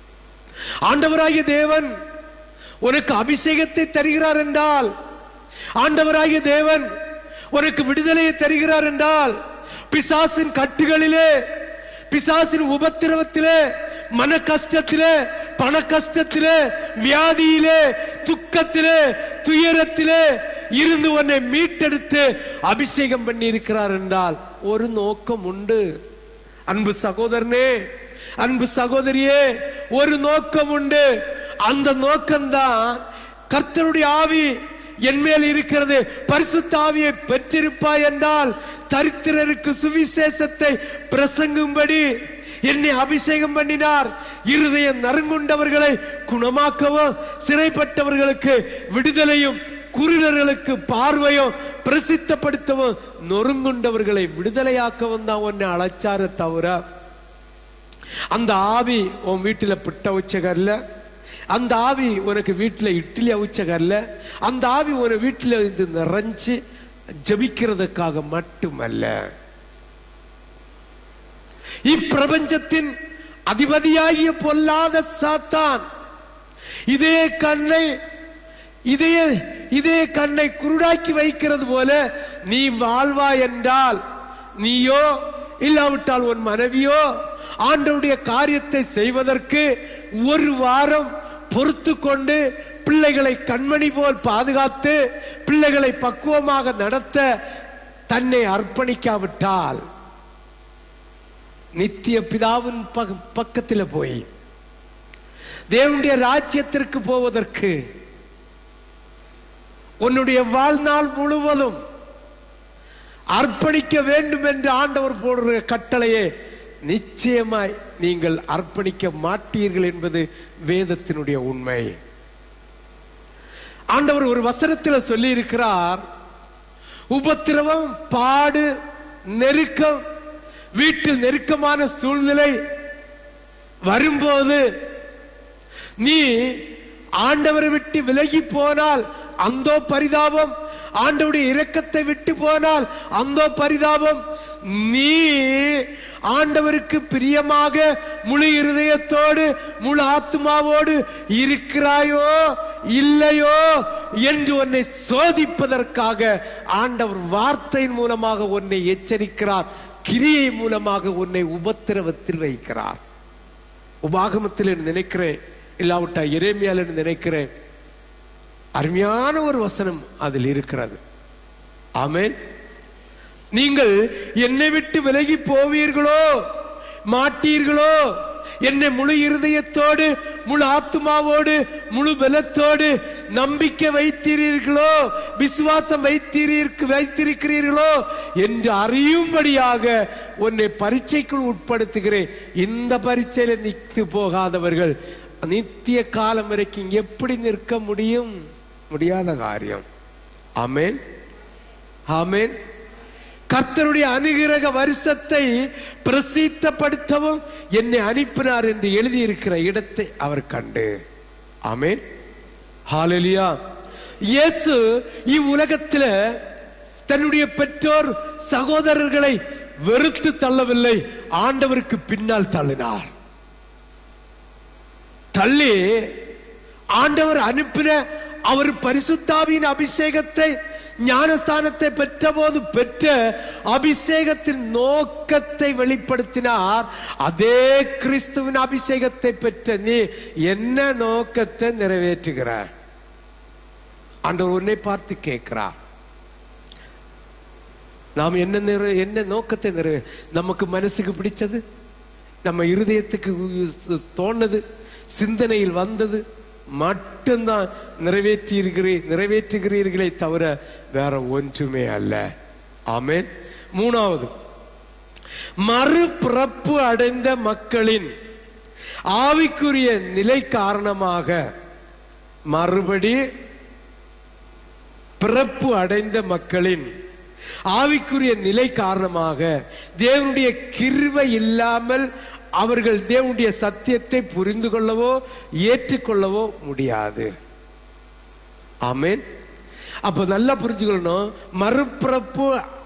ஆண்டவராகிய தேவன் உனக்கு அபிஷேகத்தை தருகிறார் என்றால், ஆண்டவராகிய தேவன் உனக்கு விடுதலையை தருகிறார் என்றால், பிசாசின் கட்டுகளிலே, பிசாசின் உபத்திரவத்திலே, மன கஷ்டத்திலே, பண கஷ்டத்திலே, வியாதியிலே, துக்கத்திலே, துயரத்திலே இருந்து உன்னை மீட்டெடுத்து அபிஷேகம் பண்ணி இருக்கிறார் என்றால் ஒரு நோக்கம் உண்டு. அன்பு சகோதரனே, அன்பு சகோதரியே, ஒரு நோக்கம் உண்டு. அந்த நோக்கம்தான் கர்த்தருடைய ஆவி என் மேல் இருக்கிறது, பரிசுத்த ஆவியை பெற்றிருப்பாய் என்றால் தரித்திரருக்கு சுவிசேஷத்தை பிரசங்கும்படி என்னை அபிஷேகம் பண்ணினார், இருதயம் நறுங்குண்டவர்களை குணமாக்கவும், சிறைப்பட்டவர்களுக்கு விடுதலையும், குருடர்களுக்கு பார்வையும் பிரசித்தப்படுத்தவும், நொறுங்குண்டவர்களை விடுதலையாக்கவும் தான் உன்னை அழைச்சார தவிர அந்த ஆவி உன் வீட்டுல பிட்ட உச்சகர்ல, அந்த ஆவி உனக்கு வீட்டுல இட்லி அவிச்சகர்ல, அந்த ஆவி உன வீட்டுல இருந்து நிறைஞ்சு ஜபிக்கிறதுக்காக மட்டுமல்ல. இப்பிரபஞ்சத்தின் அதிபதியாகிய பொல்லாத சாத்தான் இதே கண்ணை இதே இதே கண்ணை குருடாக்கி வைக்கிறது போல நீ வாழ்வாய் என்றால் நீயோ இல்லாவிட்டால் உன் மனைவியோ ஆண்டவருடைய காரியத்தை செய்வதற்கு ஒரு வாரம் பொறுத்து கொண்டு பிள்ளைகளை கண்மணி போல் பாதுகாத்து பிள்ளைகளை பக்குவமாக நடத்த தன்னை அர்ப்பணிக்காவிட்டால் நித்திய பிதாவின் பக்கத்தில் போய் தேவனுடைய ராஜ்யத்திற்கு போவதற்கு உன்னுடைய வாழ்நாள் முழுவதும் அர்ப்பணிக்க வேண்டும் என்று ஆண்டவர் போடுற கட்டளையே நிச்சயமாய் நீங்கள் அர்ப்பணிக்க மாட்டீர்கள் என்பது வேதத்தினுடைய உண்மை. ஆண்டவர் ஒரு வசனத்தில் சொல்லி இருக்கிறார், உபத்திரவம், பாடு, நெருக்கம், வீட்டில் நெருக்கமான சூழ்நிலை வரும்போது நீ ஆண்டவரை விட்டு விலகி போனால் அந்தோ பரிதாபம், ஆண்டவருடைய இரக்கத்தை விட்டு போனால் அந்தோ பரிதாபம். நீ ஆண்டவருக்கு பிரியமாக முழு இருதயத்தோடு முழு ஆத்மாவோடு இருக்கிறாயோ இல்லையோ என்று உன்னை சோதிப்பதற்காக ஆண்டவர் வார்த்தையின் மூலமாக உன்னை எச்சரிக்கிறார், கிரியை மூலமாக உன்னை உபத்திரவத்தில் வைக்கிறார். உபாகமத்தில் நினைக்கிறேன், இல்லாவிட்டா எரேமியால நினைக்கிறேன், அருமையான ஒரு வசனம் அதில் இருக்கிறது. ஆமென். நீங்கள் என்னை விட்டு விலகி போவீர்களோ மாட்டீர்களோ, என்னை முழு இருதயத்தோடு முழு ஆத்மாவோடு முழு பலத்தோடு நம்பிக்கை வைத்தீர்களோ விசுவாசம் வைத்தீர்கள் வைத்திருக்கிறீர்களோ என்று அறியும்படியாக உன்னை பரீட்சைக்குள் உட்படுத்துகிறேன். இந்த பரீட்சையில நிற்று போகாதவர்கள் நித்திய காலம் வரைக்கும் எப்படி நிற்க முடியும்? முடியாத காரியம். ஆமென், ஆமென். கர்த்தருடைய அனுகிரக வருஷத்தை பிரசித்தப்படுத்தவும் என்னை அனுப்பினார் என்று எழுதியிருக்கிற இடத்தை அவர் கண்டு. ஆமென், ஹல்லேலூயா. இயேசு இவ்வுலகத்தில் தன்னுடைய பெற்றோர் சகோதரர்களை வெறுத்து தள்ளவில்லை, ஆண்டவருக்கு பின்னால் தள்ளினார். தள்ளி ஆண்டவர் அனுப்பின அவர் பரிசுத்தாவியின் அபிஷேகத்தை ஞானஸ்தானத்தை பெற்ற போது பெற்ற அபிஷேகத்தின் நோக்கத்தை வெளிப்படுத்தினார். அதே கிறிஸ்துவின் அபிஷேகத்தை பெற்ற நீ என்ன நோக்கத்தை நிறைவேற்றுகிற? ஆண்டவர் உன்னை பார்த்து கேட்கிறார், நாம் என்ன நிறை என்ன நோக்கத்தை நிறைவே நமக்கு மனசுக்கு பிடிச்சது, நம்ம இருதயத்துக்கு தோணுது, சிந்தனையில் வந்தது மட்டும்தான் நிறைவேற்றி நிறைவேற்றுகிறீர்களே தவிர வேற ஒன்றுமே அல்ல. ஆமென். மூணாவது, மறுபிறப்பு அடைந்த மக்களின் ஆவிக்குரிய நிலை காரணமாக, மறுபடி பிறப்பு அடைந்த மக்களின் ஆவிக்குரிய நிலை காரணமாக தேவனுடைய கிருபை இல்லாமல் அவர்கள் தேவனுடைய சத்தியத்தை புரிந்து கொள்ளவோ ஏற்றுக்கொள்ளவோ முடியாது. ஆமென். அப்ப நல்லா புரிஞ்சுக்கணும், மறுபிறப்பு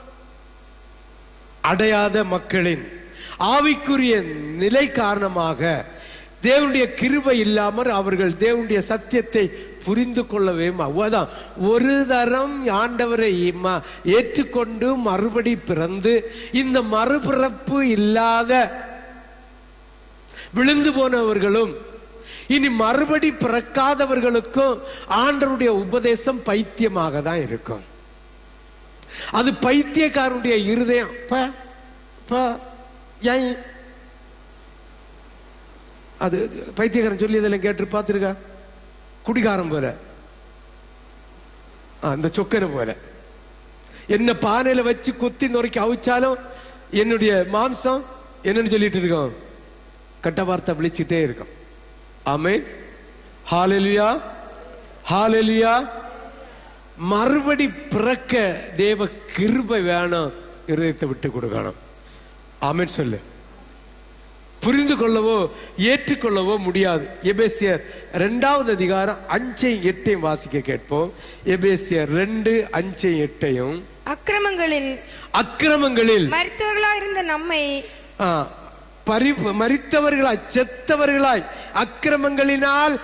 அடையாத மக்களின் ஆவிக்குரிய நிலை காரணமாக தேவனுடைய கிருபை இல்லாமல் அவர்கள் தேவனுடைய சத்தியத்தை புரிந்து கொள்ளவே அதான் ஒரு தரம் ஆண்டவரை ஏற்றுக்கொண்டு மறுபடி பிறந்து இந்த மறுபிறப்பு இல்லாத விழுந்து போனவர்களும் இனி மறுபடி பிறக்காதவர்களுக்கும் ஆண்டவருடைய உபதேசம் பைத்தியமாக தான் இருக்கும். அது பைத்தியக்காரனுடைய இருதயம். அது பைத்தியக்காரன் சொல்லி அதெல்லாம் கேட்டு பார்த்துருக்கா? குடிகாரம் போல, அந்த சொக்கனை போல என்ன பானையில வச்சு குத்தி நொறுக்கி அவிச்சாலும் என்னுடைய மாம்சம் என்னன்னு சொல்லிட்டு இருக்கோம், கட்ட வார்த்தை விழிச்சுட்டே இருக்கும். ஆமென், ஹல்லேலூயா, ஹல்லேலூயா. மறுபடி பிறக்க தேவ கிருபை வேணும், இருதயத்தை விட்டு கொடுக்கணும். ஆமென் சொல்லு. புரிந்து கொள்ளவோ ஏற்றுக்கொள்ளவோ முடியாது. எபேசியர் இரண்டாவது அதிகாரம் அஞ்சையும் எட்டையும் வாசிக்க கேட்போம். எபேசியர் ரெண்டு அஞ்சையும் எட்டையும். அக்கிரமங்களில் அக்கிரமங்களில் மரித்தவர்களாய் இருந்த நம்மை மரித்தவர்களாய் செத்தவர்களாய் அக்கிரமங்களினால்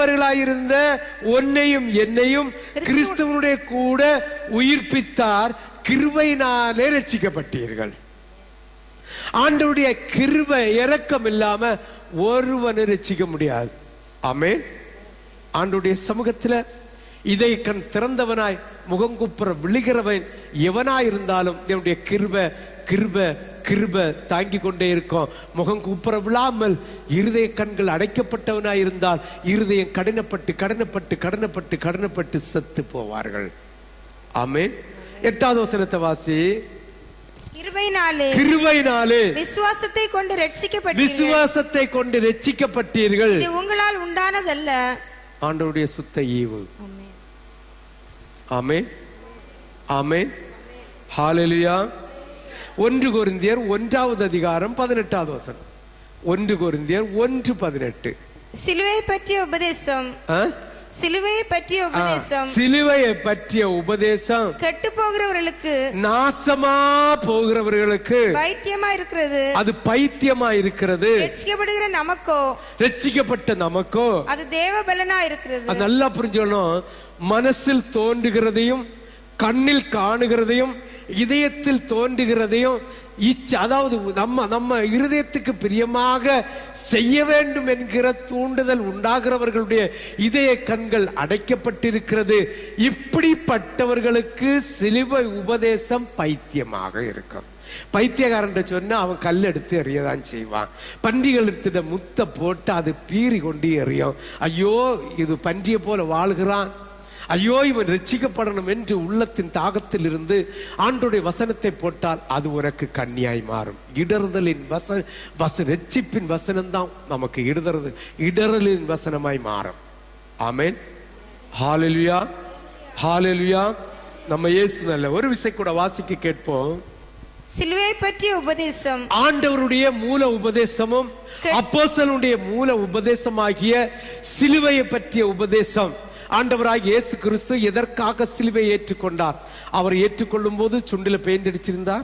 செத்தவர்களாயிருந்த உன்னையும் என்னையும் கிறிஸ்துவனுடைய கூட உயிர்ப்பித்தார், கிருபையினாலே ரட்சிக்கப்பட்டீர்கள். ஆண்டவருடைய கிருபை இரக்கம் இல்லாம ஒருவனை ரட்சிக்க முடியாது. ஆமென். ஆண்டவருடைய சமூகத்துல இதை கண் திறந்தவனாய் முகங்குப்புற விழுகிறவன் எவனாய் இருந்தாலும் என்னுடைய கிருபை கிருபை கிருபை தாங்கி கொண்டே இருக்கும். முகம் குப்புற விழாமல் இருதய கண்கள் அடைக்கப்பட்டவனாய் இருந்தால் இருதயம் கடினப்பட்டு கடினப்பட்டு கடினப்பட்டு கடினப்பட்டு செத்து போவார்கள். ஆமென். எட்டாவது வசனத்தை வாசி. கிருபையினாலே கிருபையினாலே விசுவாசத்தை கொண்டு ரட்சிக்கப்பட்டீர்கள். விசுவாசத்தை கொண்டு ரட்சிக்கப்பட்டீர்கள். இது உங்களால் உண்டானதல்ல, ஆண்டவருடைய சுத்த ஈவு. ஆமென். ஆமென். ஹல்லேலூயா. ஒன்று கொரிந்தியர் ஒன்றாவது அதிகாரம் பதினெட்டாவது வசனம். ஒன்று கொரிந்தியர் ஒன்று பதினெட்டு. சிலுவையை பற்றிய உபதேசம் சிலுவையை பற்றிய உபதேசம் சிலுவையை பற்றிய உபதேசம் கெட்டு போகிறவர்களுக்கு நாசமா போகிறவர்களுக்கு பைத்தியமா இருக்கிறது. அது பைத்தியமா இருக்கிறது. ரட்சிக்கப்படுகிற நமக்கோ ரட்சிக்கப்பட்ட நமக்கோ அது தேவ பலனா இருக்கிறது. அது நல்லா புரிஞ்சுக்கணும். மனசில் தோன்றுகிறதையும் கண்ணில் காணுகிறதையும் இதயத்தில் தோன்றுகிறதையும் அதாவது நம்ம நம்ம இருதயத்துக்கு பிரியமாக செய்ய வேண்டும் என்கிற தூண்டுதல் உண்டாகிறவர்களுடைய இதய கண்கள் அடைக்கப்பட்டிருக்கிறது. இப்படிப்பட்டவர்களுக்கு சிலுவை உபதேசம் பைத்தியமாக இருக்கும். பைத்தியக்காரன் சொன்னா அவன் கல் எடுத்து எறியதான் செய்வான். பன்றிகள் எடுத்துட்ட முத்த போட்டு அது பீறி கொண்டு எறியும். ஐயோ இது பன்றியை போல வாழ்கிறான், ஐயோ இவன் ரட்சிக்கப்படணும் என்று உள்ளத்தின் தாகத்தில் இருந்து ஆண்டவருடைய வசனத்தை போட்டால் அது உனக்கு கண்ணியாய் மாறும். இடறுதலின் வச வச ரட்சிப்பின் வசனம் தான் நமக்கு இடறுதல் இடறலின் வசனமாய் மாறும். ஆமென். ஹல்லேலூயா. ஹல்லேலூயா. நம்ம இயேசு நல்ல ஒரு விசை கூட வாசிக்க கேட்போம். சிலுவையை பற்றிய உபதேசம் ஆண்டவருடைய மூல உபதேசமும் அப்போஸ்தலனுடைய மூல உபதேசமாகிய சிலுவையை பற்றிய உபதேசம். ஆண்டவராக இயேசு கிறிஸ்து எதற்காக சிலுவை ஏற்றுக்கொண்டார்? அவர் ஏற்றுக்கொள்ளும் போது சுண்டில பெயிண்ட் அடிச்சிருந்தார்.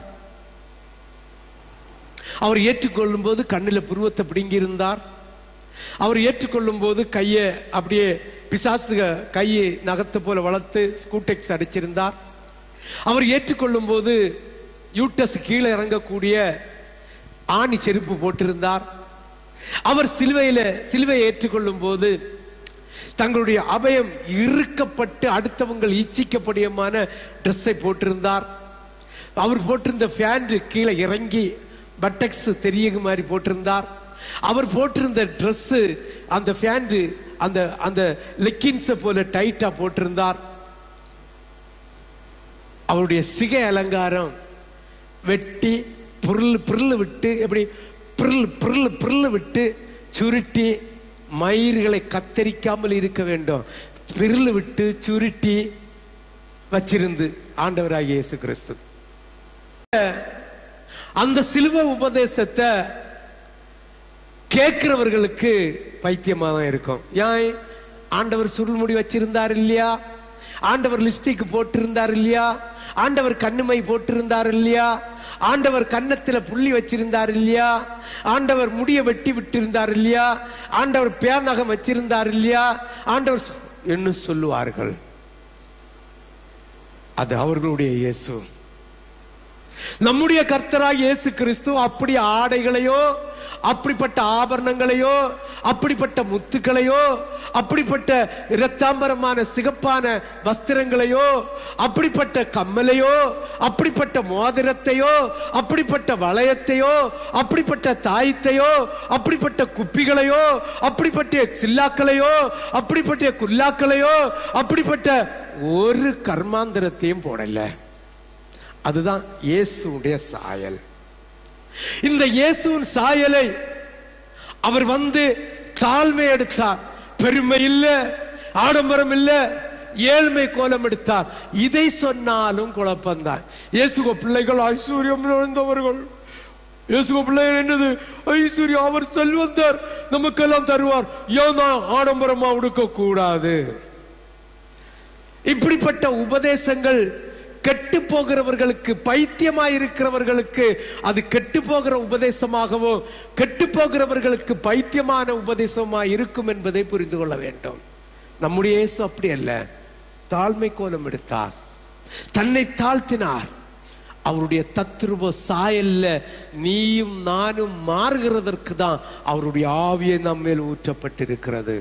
அவர் ஏற்றுக்கொள்ளும் போது கண்ணில புருவத்தை பிடுங்கி இருந்தார். அவர் ஏற்றுக்கொள்ளும் போது கையை அப்படியே பிசாசுக கையை நகத்தை போல வளர்த்து ஸ்கூட்டெக்ஸ் அடிச்சிருந்தார். அவர் ஏற்றுக்கொள்ளும் போது யூட்டஸ் கீழே இறங்கக்கூடிய ஆணி செருப்பு போட்டிருந்தார். அவர் சிலுவையில சிலுவை ஏற்றுக்கொள்ளும் போது தங்களுடைய அபயம் இறுக்கப்பட்டு அடுத்தவங்கள் இச்சிக்கப்படியமான ட்ரெஸ்ஸை போட்டிருந்தார். அவர் போட்டிருந்த பேண்ட் கீழே இறங்கி பட்டக்ஸ் தெரிய மாதிரி போட்டிருந்தார். அவர் போட்டிருந்த ட்ரெஸ் அந்த பேண்ட் அந்த அந்த லெக்கின்ஸை போல டைட்டா போட்டிருந்தார். அவருடைய சிகை அலங்காரம் வெட்டி புருள் புருள் விட்டு எப்படி புருள் புருள் புருள் விட்டு சுருட்டி மயிர்களை கத்தரிக்காமல் இருக்க வேண்டும். பிரில் விட்டு சுருட்டி வச்சிருந்து ஆண்டவராகிய இயேசு கிறிஸ்து அந்த சிலுவை உபதேசத்தை கேட்கிறவர்களுக்கு பைத்தியமா தான் இருக்கும். ஏன்? ஆண்டவர் சுருள் முடி வச்சிருந்தார் இல்லையா? ஆண்டவர் லிப்ஸ்டிக் போட்டிருந்தார் இல்லையா? ஆண்டவர் கண்ணுமை போட்டிருந்தார் இல்லையா? ஆண்டவர் கன்னத்துல புள்ளி வச்சிருந்தார் இல்லையா? ஆண்டவர் முடிய வெட்டி விட்டிருந்தார் இல்லையா? ஆண்டவர் பேர்நகம் வச்சிருந்தார் இல்லையா? ஆண்டவர் என்ன சொல்லுவார்கள்? அது அவர்களுடைய இயேசு. நம்முடைய கர்த்தராகிய இயேசு கிறிஸ்து அப்படி ஆடைகளையோ அப்படிப்பட்ட ஆபரணங்களையோ அப்படிப்பட்ட முத்துக்களையோ அப்படிப்பட்ட இரத்தாம்பரமான சிகப்பான வஸ்திரங்களையோ அப்படிப்பட்ட கம்மலையோ அப்படிப்பட்ட மோதிரத்தையோ அப்படிப்பட்ட வளையத்தையோ அப்படிப்பட்ட தாயத்தையோ அப்படிப்பட்ட குப்பிகளையோ அப்படிப்பட்ட சில்லாக்களையோ அப்படிப்பட்ட குல்லாக்களையோ அப்படிப்பட்ட ஒரு கர்மாந்திரத்தையும் போடல. அதுதான் இயேசுடைய சாயல். இந்த இயேசுவின் சாயலை அவர் வந்து தாழ்மை எடுத்தார். பெருமை இல்ல, ஆடம்பரம் இல்ல, ஏழ்மை கோலம் எடுத்தார். இதை சொன்னாலும் குழப்பம்தான். இயேசுகோ பிள்ளைகள் ஐஸ்வர்யம் இழந்தவர்கள். இயேசுகோ பிள்ளைகள் என்னது ஐஸ்வர்யம்? அவர் செல்வந்தர், நமக்கெல்லாம் தருவார். ஏன் ஆடம்பரமா உடுக்க கூடாது? இப்படிப்பட்ட உபதேசங்கள் கெட்டு போகிறவர்களுக்கு, பைத்தியமாய் இருக்கிறவர்களுக்கு அது கெட்டு போகிற உபதேசமாகவோ கெட்டு போகிறவர்களுக்கு பைத்தியமான உபதேசமாய் இருக்கும் என்பதை புரிந்து கொள்ள வேண்டும். நம்முடைய இயேசு அப்படி அல்ல. தாழ்மை கோலம் எடுத்தார், தன்னை தாழ்த்தினார். அவருடைய தத்ரூப சாயல்ல நீயும் நானும் மாறுகிறதற்கு தான் அவருடைய ஆவியை நம்மேல் ஊற்றப்பட்டிருக்கிறது.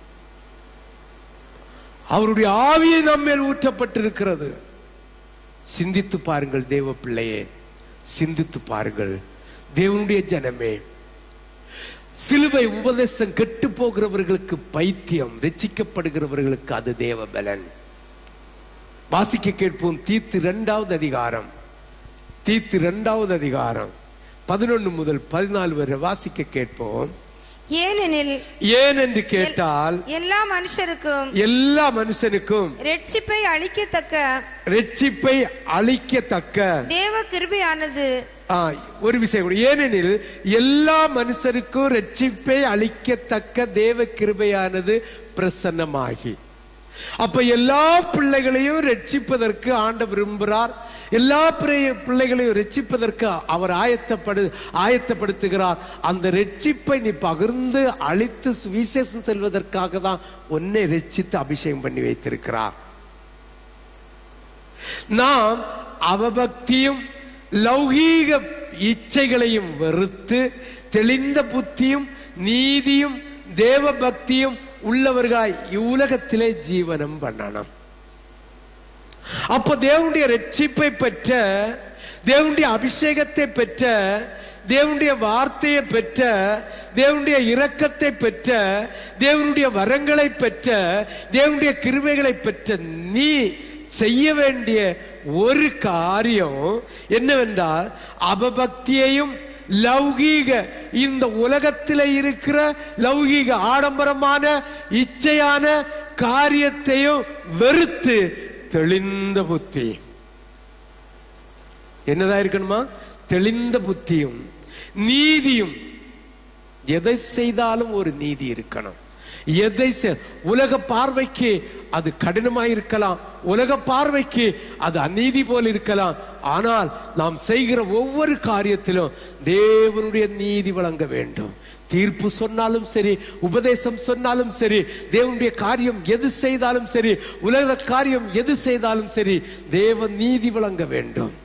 அவருடைய ஆவியை நம்மேல் ஊற்றப்பட்டிருக்கிறது. சிந்தித்து பாருங்கள் தேவ பிள்ளையே, சிந்தித்து பாருங்கள் தேவனுடைய ஜனமே. சிலுவை உபதேசம் கெட்டு போகிறவர்களுக்கு பைத்தியம், ரட்சிக்கப்படுகிறவர்களுக்கு அது தேவ பலன். வாசிக்க கேட்போம். தீத்து இரண்டாவது அதிகாரம், தீத்து இரண்டாவது அதிகாரம் பதினொன்னு முதல் பதினாலு வரை வாசிக்க கேட்போம். ஏனெனில் ஏன் என்று கேட்டால் எல்லா மனுஷருக்கும் எல்லா மனுஷனுக்கும் ரட்சிப்பை அளிக்கத்தக்க ரட்சிப்பை அளிக்கத்தக்க தேவ கிருபையானது. ஒரு விஷயம், ஏனெனில் எல்லா மனுஷருக்கும் ரட்சிப்பை அளிக்கத்தக்க தேவ கிருபையானது பிரசன்னமாகி. அப்ப எல்லா பிள்ளைகளையும் ரட்சிப்பதற்கு ஆண்டவர் விரும்புகிறார். எல்லா பிள்ளைகளையும் ரட்சிப்பதற்கு அவர் ஆயத்தப்படு ஆயத்தப்படுத்துகிறார். அந்த ரட்சிப்பை நீ பகிர்ந்து அழித்து சுவிசேஷம் செல்வதற்காக தான் உன்னை ரட்சித்து அபிஷேகம் பண்ணி வைத்திருக்கிறார். நாம் அவபக்தியும் லௌகீக இச்சைகளையும் வெறுத்து தெளிந்த புத்தியும் நீதியும் தேவ பக்தியும் உள்ளவர்களாய் இவ்வுலகத்திலே ஜீவனம் பண்ணணும். அப்ப தேவனுடைய ரட்சிப்பை பெற்ற, தேவனுடைய அபிஷேகத்தை பெற்ற, தேவனுடைய வார்த்தையை பெற்ற, தேவனுடைய இரக்கத்தை பெற்ற, தேவனுடைய வரங்களை பெற்ற, தேவனுடைய கிருபைகளை பெற்ற நீ செய்ய வேண்டிய ஒரு காரியம் என்னவென்றால், அபபக்தியையும் லௌகீக இந்த உலகத்தில் இருக்கிற லௌகீக ஆடம்பரமான இச்சையான காரியத்தையும் வெறுத்து தெளிந்த புத்தி. என்னதான் இருக்கணுமா? தெளிந்த புத்தியும் நீதியும். எதை செய்தாலும் ஒரு நீதி இருக்கணும். எதை உலக பார்வைக்கு அது கடினமாய் இருக்கலாம், உலக பார்வைக்கு அது அநீதி போல் இருக்கலாம். ஆனால் நாம் செய்கிற ஒவ்வொரு காரியத்திலும் தேவனுடைய நீதி வழங்க வேண்டும். தீர்ப்பு சொன்னாலும் சரி, உபதேசம் சொன்னாலும் சரி, தேவனுடைய காரியம் எது செய்தாலும் சரி, உலக காரியம் எது செய்தாலும் சரி, தேவ நீதி வழங்க வேண்டும்.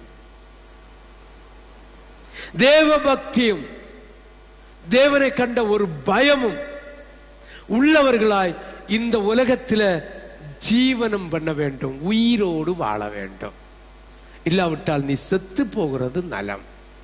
தேவ பக்தியும் தேவனை கண்ட ஒரு பயமும் உள்ளவர்களாய் இந்த உலகத்தில் ஜீவனம் பண்ண வேண்டும், உயிரோடு வாழ வேண்டும். இல்லாவிட்டால் நீ செத்து போகிறது நலம்.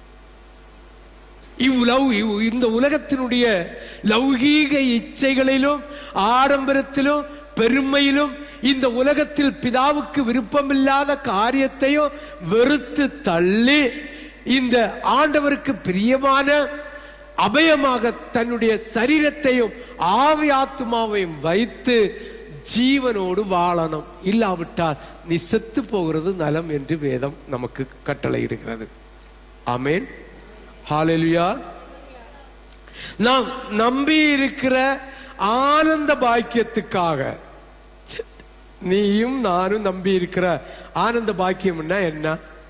இவ்வளவு இந்த உலகத்தினுடைய லௌகீக இச்சைகளிலும் ஆடம்பரத்திலும் பெருமையிலும் இந்த உலகத்தில் பிதாவுக்கு விருப்பமில்லாத காரியத்தையும் வெறுத்து தள்ளி இந்த ஆண்டவருக்கு பிரியமான அபயமாக தன்னுடைய சரீரத்தையும் ஆவி ஆத்துமாவையும் வைத்து ஜீவனோடு வாழணும். இல்லாவிட்டால் நீ செத்து போகிறது நலம் என்று வேதம் நமக்கு கட்டளை இருக்கிறது. ஆமென், ஹல்லேலூயா. நாம் நம்பி இருக்கிற ஆனந்த பாக்கியத்துக்காக, நீயும் நானும் நம்பி இருக்கிற ஆனந்த பாக்கியம்னா என்ன?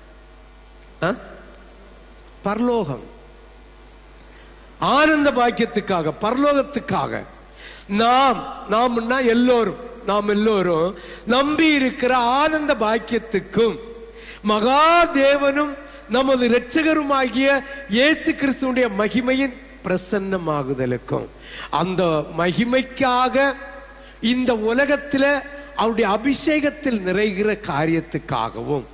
பரலோகம். ஆனந்த பாக்கியத்துக்காக, பரலோகத்துக்காக நாம் நாம்னா எல்லோரும் நாம் எல்லோரும் நம்பி இருக்கிற ஆனந்த பாக்கியத்துக்கும் மகாதேவனும் நமது இரட்சகருமாகிய இயேசு கிறிஸ்துவுடைய மகிமையின் பிரசன்னமாகுதலுக்கும், அந்த மகிமைக்காக இந்த உலகத்தில் அவருடைய அபிஷேகத்தில் நிறைகிற காரியத்துக்காகவும்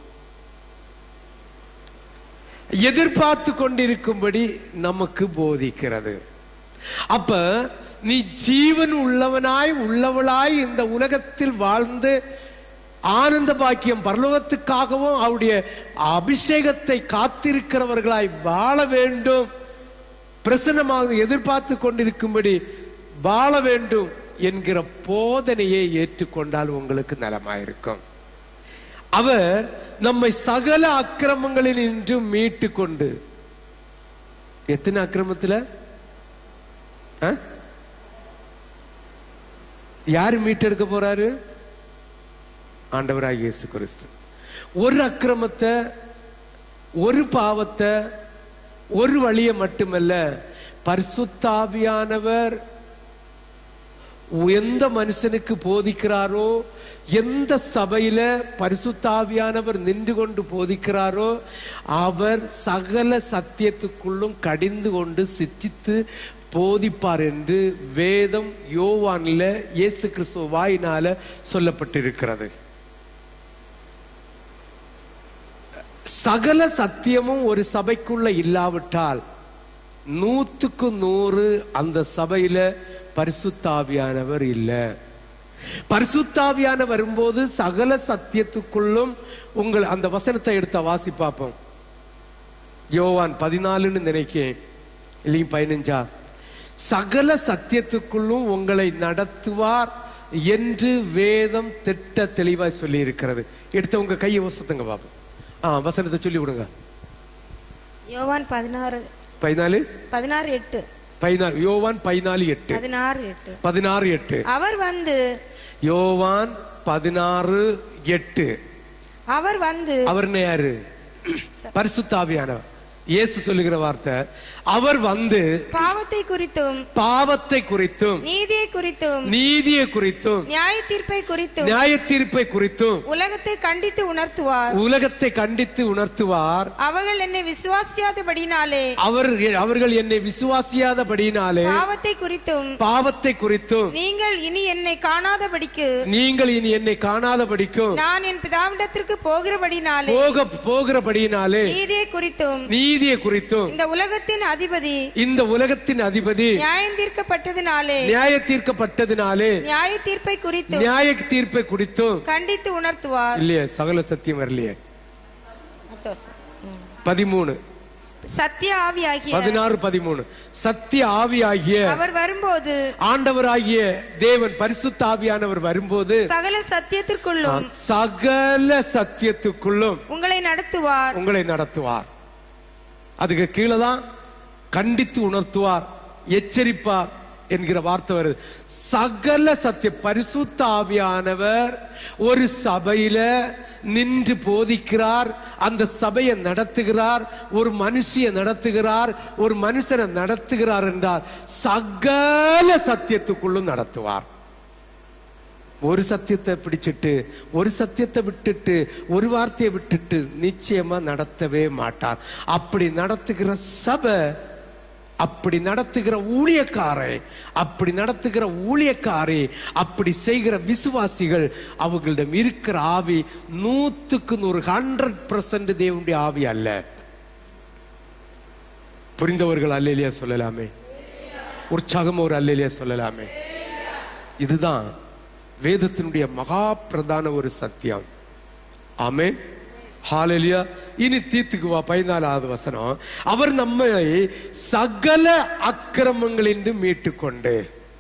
எதிர்பார்த்து கொண்டிருக்கும்படி நமக்கு போதிக்கிறது. அப்ப நீ ஜீவன் உள்ளவனாய் உள்ளவளாய் இந்த உலகத்தில் வாழ்ந்து ஆனந்த பாக்கியம் பரலோகத்துக்காகவும் அவருடைய அபிஷேகத்தை காத்திருக்கிறவர்களாய் வாழ வேண்டும். பிரசன்னமாக எதிர்பார்த்து கொண்டிருக்கும்படி வாழ வேண்டும் என்கிற போதனையை ஏற்றுக்கொண்டால் உங்களுக்கு நலமாயிருக்கும். அவர் நம்மை சகல அக்கிரமங்களில் நின்று மீட்டு கொண்டு, எத்தனை அக்கிரமத்தில் யாரு மீட்டெடுக்க போறாரு? ஆண்டவராகிய இயேசு கிறிஸ்து. ஒரு அக்கிரமத்தை, ஒரு பாவத்தை, ஒரு வழியை மட்டுமல்ல, பரிசுத்த ஆவியானவர் எந்த மனுஷனுக்கு போதிக்கிறாரோ, எந்த சபையில பரிசுத்தாவியானவர் நின்று கொண்டு போதிக்கிறாரோ அவர் சகல சத்தியத்துக்குள்ளும் கடிந்து கொண்டு சிற்றித்து போதிப்பார் என்று வேதம் யோவான்ல இயேசு கிறிஸ்து வாயினால சொல்லப்பட்டிருக்கிறது. சகல சத்தியமும் ஒரு சபைக்குள்ள இல்லாவிட்டால் நூத்துக்கு நூறு அந்த சபையில பரிசுத்தாவியானவர் இல்லை. பரிசுத்தாவியான வரும்போது சகல சத்தியத்துக்குள்ளும் உங்கள் அந்த வசனத்தை எடுத்த வாசி பார்ப்போம். யோவான் பதினாலுன்னு நினைக்கிறேன், இல்லைங்க பதினஞ்சா. சகல சத்தியத்துக்குள்ளும் உங்களை நடத்துவார் என்று வேதம் திட்ட தெளிவாய் சொல்லி இருக்கிறது. எடுத்த உங்க கையை வசத்துங்க பாப்போம். ஆ வசனத்தை சொல்லி விடுங்க. யோவான் பதினாறு பதினாலு பதினாறு எட்டு பதினாறு யோவான் பதினாலு எட்டு பதினாறு எட்டு பதினாறு எட்டு அவர் வந்து யோவான் பதினாறு எட்டு அவர் வந்து அவர் யாரு? பரிசுத்தாவியானவர். இயேசு சொல்லுகிற வார்த்தை, அவர் வந்து பாவத்தை குறித்தும் பாவத்தை குறித்தும் நீதியை குறித்தும் நீதியை குறித்தும் நியாய தீர்ப்பை குறித்தும் நியாய தீர்ப்பை குறித்தும் உலகத்தை கண்டித்து உணர்த்துவார் உலகத்தை கண்டித்து உணர்த்துவார். அவர்கள் என்னை விசுவாசியாதபடினாலே அவர் அவர்கள் என்னை விசுவாசியாதபடினாலே பாவத்தை குறித்தும் பாவத்தை குறித்தும் நீங்கள் இனி என்னை காணாதபடிக்கு நீங்கள் இனி என்னை காணாதபடிக்கும் நான் என் பிதாவிடத்திற்கு போகிறபடினாலே போக போகிறபடினாலே நீதியை குறித்தும் நீதியை குறித்தும் இந்த உலகத்தின் அதிபதி இந்த உலகத்தின் அதிபதி நியாயம் தீர்க்கப்பட்டதினாலே நியாய தீர்க்கப்பட்டதினாலே நியாய தீர்ப்பை குறித்து நியாய தீர்ப்பை குறித்தும் கண்டித்து உணர்த்துவார். இல்லையே, சகல சத்தியம் வரலையே. பதிமூணு சத்திய ஆவியாகிய பதினாறு பதிமூணு சத்திய ஆவியாகிய அவர் வரும்போது ஆண்டவராகிய தேவன் பரிசுத்த ஆவியானவர் வரும்போது சகல சத்தியத்திற்குள்ளும் சகல சத்தியத்துக்குள்ளும் உங்களை நடத்துவார் உங்களை நடத்துவார். அதுக்கு கீழே தான் கண்டித்து உணர்த்துவார், எச்சரிப்பார் என்கிற வார்த்தை வருது. சகல சத்திய பரிசுத்த ஆவியானவர் ஒரு சபையில நின்று போதிக்கிறார், அந்த சபையை நடத்துகிறார், ஒரு மனுஷியை நடத்துகிறார், ஒரு மனுஷனை நடத்துகிறார் என்றால் சகல சத்தியத்துக்குள்ளும் நடத்துவார். ஒரு சத்தியத்தை பிடிச்சிட்டு ஒரு சத்தியத்தை விட்டுட்டு ஒரு வார்த்தையை விட்டுட்டு நிச்சயமா நடத்தவே மாட்டார். அப்படி நடத்துகிற சபை, அப்படி நடத்துகிற ஊழியக்காரை, அப்படி நடத்துகிற ஊழியக்காரி, அப்படி செய்கிற விசுவாசிகள், அவர்களிடம் இருக்கிற ஆவி நூத்துக்கு நூறு ஹண்ட்ரட் பர்சன்ட் தேவனுடைய ஆவி அல்ல. புரிந்தவர்கள் அல்லேலியா சொல்லலாமே, உற்சாகம் ஒரு அல்லேலியா சொல்லலாமே. இதுதான் வேதத்தினுடைய மகா பிரதான ஒரு சத்தியம். ஆமென், ஹalleluya. இனி தீத்துக்குவா பதினாலாவது வசனம், அவர் நம்மை சகல அக்கிரமங்களிலிருந்து மீட்டு கொண்டு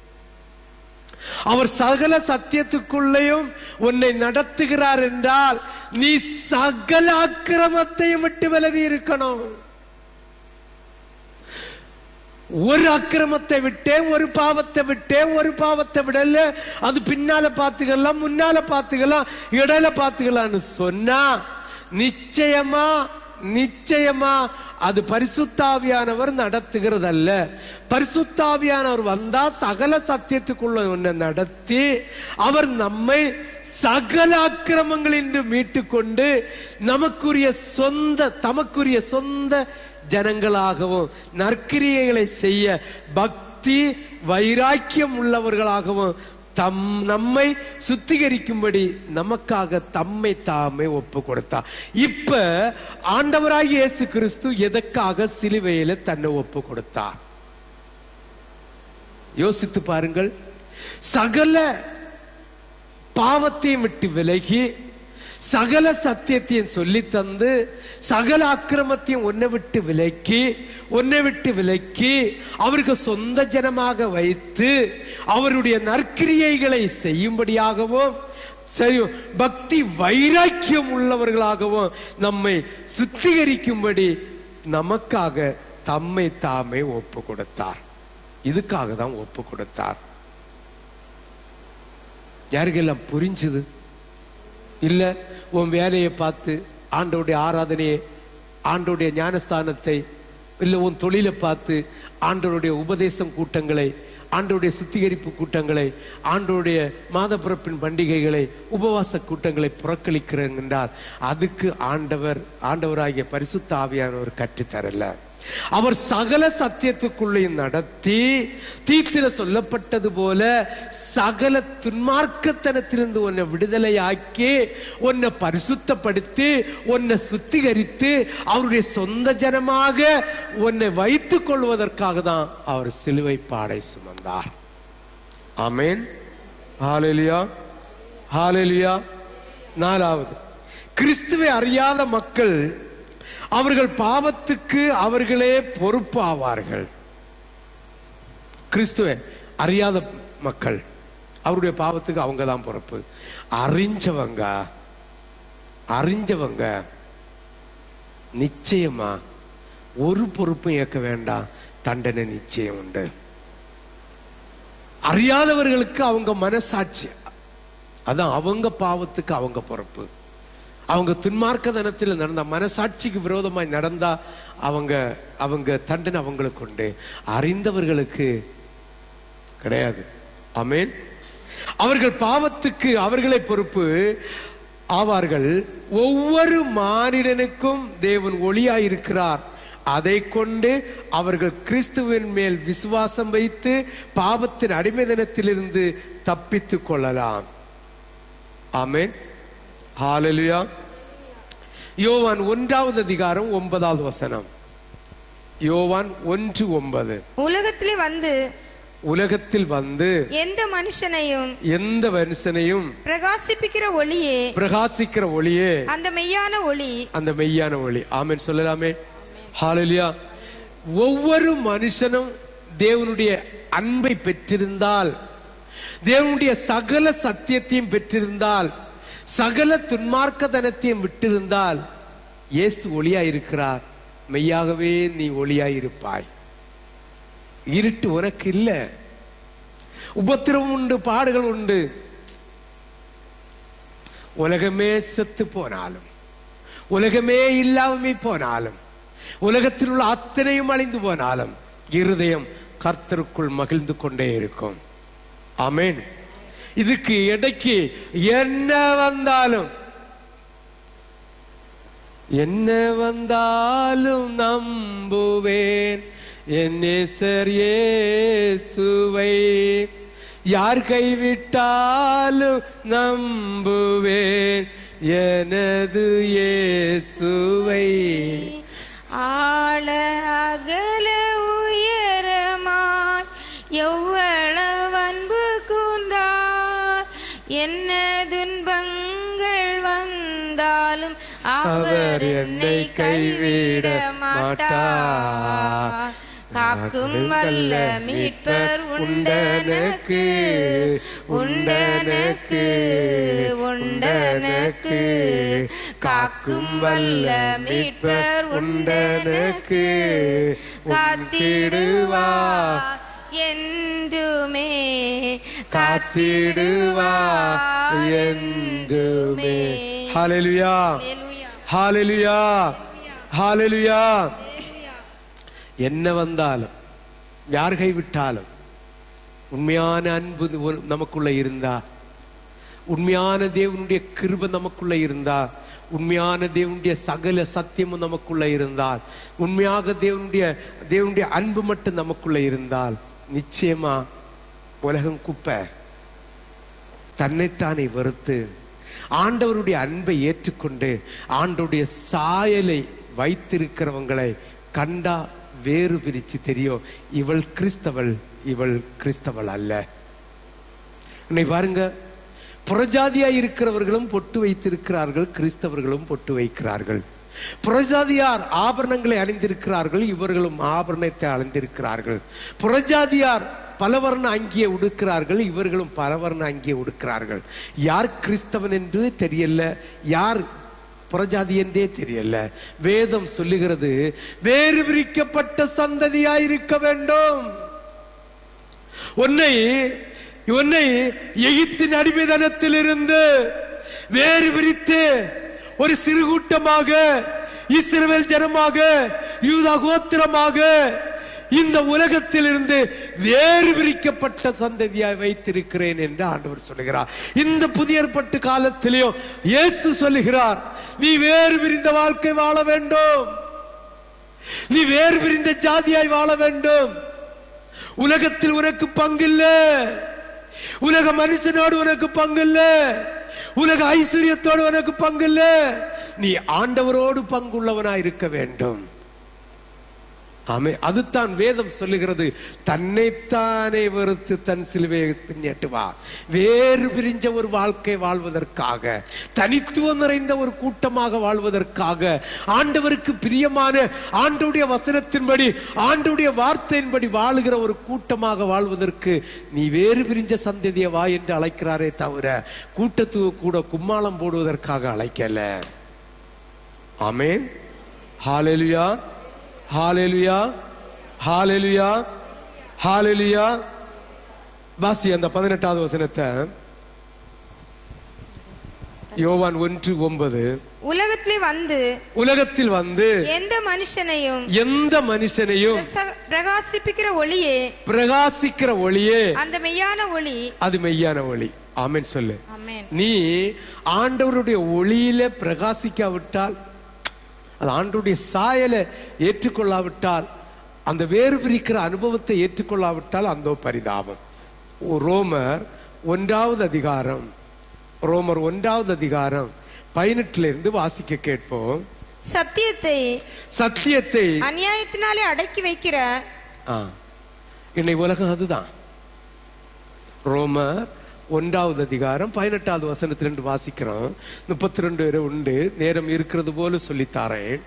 அவர் சகல சத்தியத்துக்குள்ளேயும் உன்னை நடத்துகிறார் என்றால் நீ சகல அக்கிரமத்தையும் விட்டு விலகி இருக்கணும். ஒரு அக்கிரமத்தை விட்டேன், ஒரு பாவத்தை விட்டேன், ஒரு பாவத்தை விடல, அது பின்னால பாத்துக்கலாம், முன்னால பாத்துக்கலாம், இடையில பாத்துக்கலாம்னு சொன்னா நிச்சயமா நிச்சயமா அது பரிசுத்தாவியானவர் நடத்துகிறதல்ல. பரிசுத்தாவியானவர் வந்தா சகல சத்தியத்துக்குள்ள ஒன்றை நடத்தி அவர் நம்மை சகல அக்கிரமங்களில் மீட்டு கொண்டு நமக்குரிய சொந்த தமக்குரிய சொந்த ஜனங்களாகவும் நற்கிரியைகளை செய்ய பக்தி வைராக்கியம் உள்ளவர்களாகவும் தம் நம்மை சுத்திகரிக்கும்படி நமக்காக தம்மை தாமே ஒப்பு கொடுத்தார். இப்ப ஆண்டவராகிய இயேசு கிறிஸ்து எதற்காக சிலுவையில தன்னை ஒப்பு கொடுத்தார்? யோசித்து பாருங்கள். சகல பாவத்தையும் விட்டு விலகி சகல சத்தியத்தையும் சொல்லி தந்து சகல அக்கிரமத்தையும் ஒன்னை விட்டு விலக்கி ஒன்னை விட்டு விலக்கி அவருக்கு சொந்த ஜனமாக வைத்து அவருடைய நற்கிரியைகளை செய்யும்படியாகவும் சரி பக்தி வைராக்கியம் உள்ளவர்களாகவும் நம்மை சுத்திகரிக்கும்படி நமக்காக தம்மை தாமே ஒப்பு கொடுத்தார். இதுக்காக தான் ஒப்பு கொடுத்தார். யாருக்கெல்லாம் புரிஞ்சுது? இல்ல உன் வேலையை பார்த்து ஆண்டவருடைய ஆராதனையை, ஆண்டவருடைய ஞானஸ்தானத்தை, இல்லை உன் தொழிலை பார்த்து ஆண்டவருடைய உபதேசம் கூட்டங்களை, ஆண்டவருடைய சுத்திகரிப்பு கூட்டங்களை, ஆண்டவருடைய மாத பிறப்பின் பண்டிகைகளை, உபவாச கூட்டங்களை புறக்கணிக்கிறேன் என்றால் அதுக்கு ஆண்டவர் ஆண்டவராகிய பரிசுத்த ஆவியானவர் கற்றுத்தரல. அவர் சகல சத்தியத்துக்குள்ளேயும் நடத்தி தீத்தில சொல்லப்பட்டது போல சகல துன்மார்க்கத்தனத்திலிருந்து உன்னை விடுதலையாக்கி, உன்னை பரிசுத்தப்படுத்தி, உன்னை சுத்திகரித்து அவருடைய சொந்த ஜனமாக உன்னை வைத்துக் கொள்வதற்காக தான் அவர் சிலுவை பாடை சுமந்தார். ஆமென். ஹல்லேலூயா, ஹல்லேலூயா. நாலாவது, கிறிஸ்துவை அறியாத மக்கள் அவர்கள் பாவத்துக்கு அவர்களே பொறுப்பாவார்கள். கிறிஸ்துவை அறியாத மக்கள் அவருடைய பாவத்துக்கு அவங்க தான் பொறுப்பு. அறிஞ்சவங்க அறிஞ்சவங்க நிச்சயமா ஒரு பொறுப்பும் ஏற்க வேண்டாம், தண்டனை நிச்சயம் உண்டு. அறியாதவர்களுக்கு அவங்க மனசாட்சி, அதான் அவங்க பாவத்துக்கு அவங்க பொறுப்பு. அவங்க துன்மார்க்கதனத்தில் நடந்த, மனசாட்சிக்கு விரோதமாய் நடந்தா அவங்க அவங்க தண்டனை அவங்களுக்கு உண்டு. அறிந்தவர்களுக்கு கிடையாது. ஆமென். அவர்கள் பாவத்துக்கு அவர்களை பொறுப்பு ஆவார்கள். ஒவ்வொரு மானிடனுக்கும் தேவன் ஒளியாயிருக்கிறார். அதை கொண்டு அவர்கள் கிறிஸ்துவின் மேல் விசுவாசம் வைத்து பாவத்தின் அடிமைதனத்திலிருந்து தப்பித்துக் கொள்ளலாம். ஆமென். ஹல்லேலூயா. யோவான் ஒன்றாவது அதிகாரம் ஒன்பதாவது வசனம். யோவான் ஒன்று ஒன்பது. உலகத்திலே வந்து உலகத்தில் வந்து எந்த மனுஷனையும் எந்த மனுஷனையும் பிரகாசிப்பிக்கிற ஒளியே பிரகாசிக்கிற ஒளியே அந்த மெய்யான ஒளி அந்த மெய்யான ஒளி. ஆமென் சொல்லலாமே. ஹல்லேலூயா. ஒவ்வொரு மனுஷனும் தேவனுடைய அன்பை பெற்றிருந்தால், தேவனுடைய சகல சத்தியத்தையும் பெற்றிருந்தால், சகல துன்மார்க்கதனத்தையும் விட்டிருந்தால், இயேசு ஒளியாய் இருக்கிறார். மெய்யாகவே நீ ஒளியாய் இருப்பாய். இருட்டு உனக்கு இல்ல. உபத்திரவம் உண்டு, பாடுகள் உண்டு. உலகமே செத்து போனாலும், உலகமே இல்லாம போனாலும், உலகத்தில் உள்ள அத்தனையும் அழிந்து போனாலும் இருதயம் கர்த்தருக்குள் மகிழ்ந்து கொண்டே இருக்கும். ஆமென். இதுக்கு இடைக்கு என்ன வந்தாலும் என்ன வந்தாலும் நம்புவேன் என் நேசர் இயேசுவை. யார் கைவிட்டாலும் நம்புவேன் எனது இயேசுவை. ஆழ அகல உயரமாய் எவ்வளவு அன்பு கூர்ந்தார். என்ன துன்பங்கள் வந்தாலும் அவர் என்னை கைவிட மாட்டார். காக்கும் வல்ல மீட்பர் உண்டனக்கு உண்டனக்கு உண்டனக்கு. காக்கும் வல்ல மீட்பர் உண்டனக்கு. காத்திடுவார் என்றுமே காத்திடுவார் என்றுமே. ஹல்லேலூயா, ஹல்லேலூயா, ஹல்லேலூயா. என்ன வந்தாலும், யார் கைவிட்டாலும், உண்மையான அன்பு நமக்குள்ள இருந்தா, உண்மையான தேவனுடைய கிருபை நமக்குள்ள இருந்தா, உண்மையான தேவனுடைய சகல சத்தியமும் நமக்குள்ள இருந்தால், உண்மையாக தேவனுடைய தேவனுடைய அன்பு மட்டும் நமக்குள்ள இருந்தால், நிச்சயமா உலகம் குப்பை. தன்னைத்தானே வெறுத்து ஆண்டவருடைய அன்பை ஏற்றுக்கொண்டு ஆண்டவருடைய சாயலை வைத்திருக்கிறவங்களை கண்டா வேறு பிரிச்சு தெரியும், இவள் கிறிஸ்தவள், இவள் கிறிஸ்தவள் அல்ல. இன்னை பாருங்க, புறஜாதியா இருக்கிறவர்களும் பொட்டு வைத்திருக்கிறார்கள், கிறிஸ்தவர்களும் பொட்டு வைக்கிறார்கள். புறஜாதியார் ஆபரணங்களை அணிந்திருக்கிறார்கள், இவர்களும் ஆபரணத்தை அணிந்திருக்கிறார்கள். புறஜாதியார் பலவர்ண அங்கியை உடுக்கிறார்கள், இவர்களும் பலவர்ண அங்கியை உடுக்கிறார்கள். யார் கிறிஸ்தவன் என்று தெரியல, யார் புறஜாதி என்றே தெரியல. வேதம் சொல்லுகிறது, வேறு பிரிக்கப்பட்ட சந்ததியாயிருக்க வேண்டும். உன்னை உன்னை எகிப்தின் அடிமைதனத்தில் இருந்து வேறு பிரித்து ஒரு சிறு கூட்டமாக, இஸ்ரவேல் ஜனமாக, யூதா கோத்திரமாக இந்த உலகத்திலிருந்து வேறு பிரிக்கப்பட்ட சந்ததியாய் வைத்திருக்கிறேன் என்று ஆண்டவர் சொல்லுகிறார். இந்த புதிய ஏற்பாட்டு காலத்திலேயும் இயேசு சொல்லுகிறார், நீ வேறு பிரிந்த வாழ்க்கை வாழ வேண்டும், நீ வேறு பிரிந்த ஜாதியாய் வாழ வேண்டும். உலகத்தில் உனக்கு பங்கில்ல, உலக மனுஷனோடு உனக்கு பங்கில்ல, உலக ஐஸ்வர்யத்தோடு உனக்கு பங்கில்ல. நீ ஆண்டவரோடு பங்குள்ளவனாய் இருக்க வேண்டும். ஆமே, அதுதான் வேதம் சொல்லுகிறது. தன்னைத்தானே வெறுத்து தன் சிலுவையை பின்னேட்டு வா. வேறு பிரிஞ்ச ஒரு வாழ்க்கை வாழ்வதற்காக, தனித்துவம் நிறைந்த ஒரு கூட்டமாக வாழ்வதற்காக, ஆண்டவருக்கு பிரியமான ஆண்டவருடைய வசனத்தின்படி, ஆண்டவருடைய வார்த்தையின்படி வாழுகிற ஒரு கூட்டமாக வாழ்வதற்கு நீ வேறு பிரிஞ்ச சந்ததியை வா என்று அழைக்கிறாரே தவிர கூட்டத்துக்கு கூட கும்மாளம் போடுவதற்காக அழைக்கல. ஆமென். ஹல்லேலூயா, ஹல்லேலூயா, ஹல்லேலூயா, ஹல்லேலூயா. வாசி அந்த பதினெட்டாவது வசனத்தை. யோவான் ஒன்று ஒன்பது. உலகத்தில் வந்து உலகத்தில் வந்து எந்த மனுஷனையும் எந்த மனுஷனையும் பிரகாசிப்பிக்கிற ஒளியே பிரகாசிக்கிற ஒளியே அந்த மெய்யான ஒளி, அது மெய்யான ஒளி. ஆமென் சொல்லு. ஆமென். நீ ஆண்டவருடைய ஒளியில பிரகாசிக்காவிட்டால், அது ஆண்டவருடைய சாயலை ஏற்றுக்கொள்ளாவிட்டால், அந்த வேறு பிரிக்கிற அனுபவத்தை ஏற்றுக்கொள்ளாவிட்டால் அந்த பரிதாபம். ரோமர் ஒன்றாவது அதிகாரம், ரோமர் ஒன்றாவது அதிகாரம் பதினெட்டுல இருந்து வாசிக்க கேட்போம். சத்தியத்தை சத்தியத்தை அநியாயத்தினாலே அடக்கி வைக்கிற இன்னை உலகம் அதுதான். ரோமர் ஒன்றாவது அதிகாரம் பதினெட்டாவது வசனத்திலிருந்து வாசிக்கிறோம். முப்பத்தி ரெண்டு வரை உண்டு, நேரம் இருக்கிறது போல சொல்லித்தாரேன்.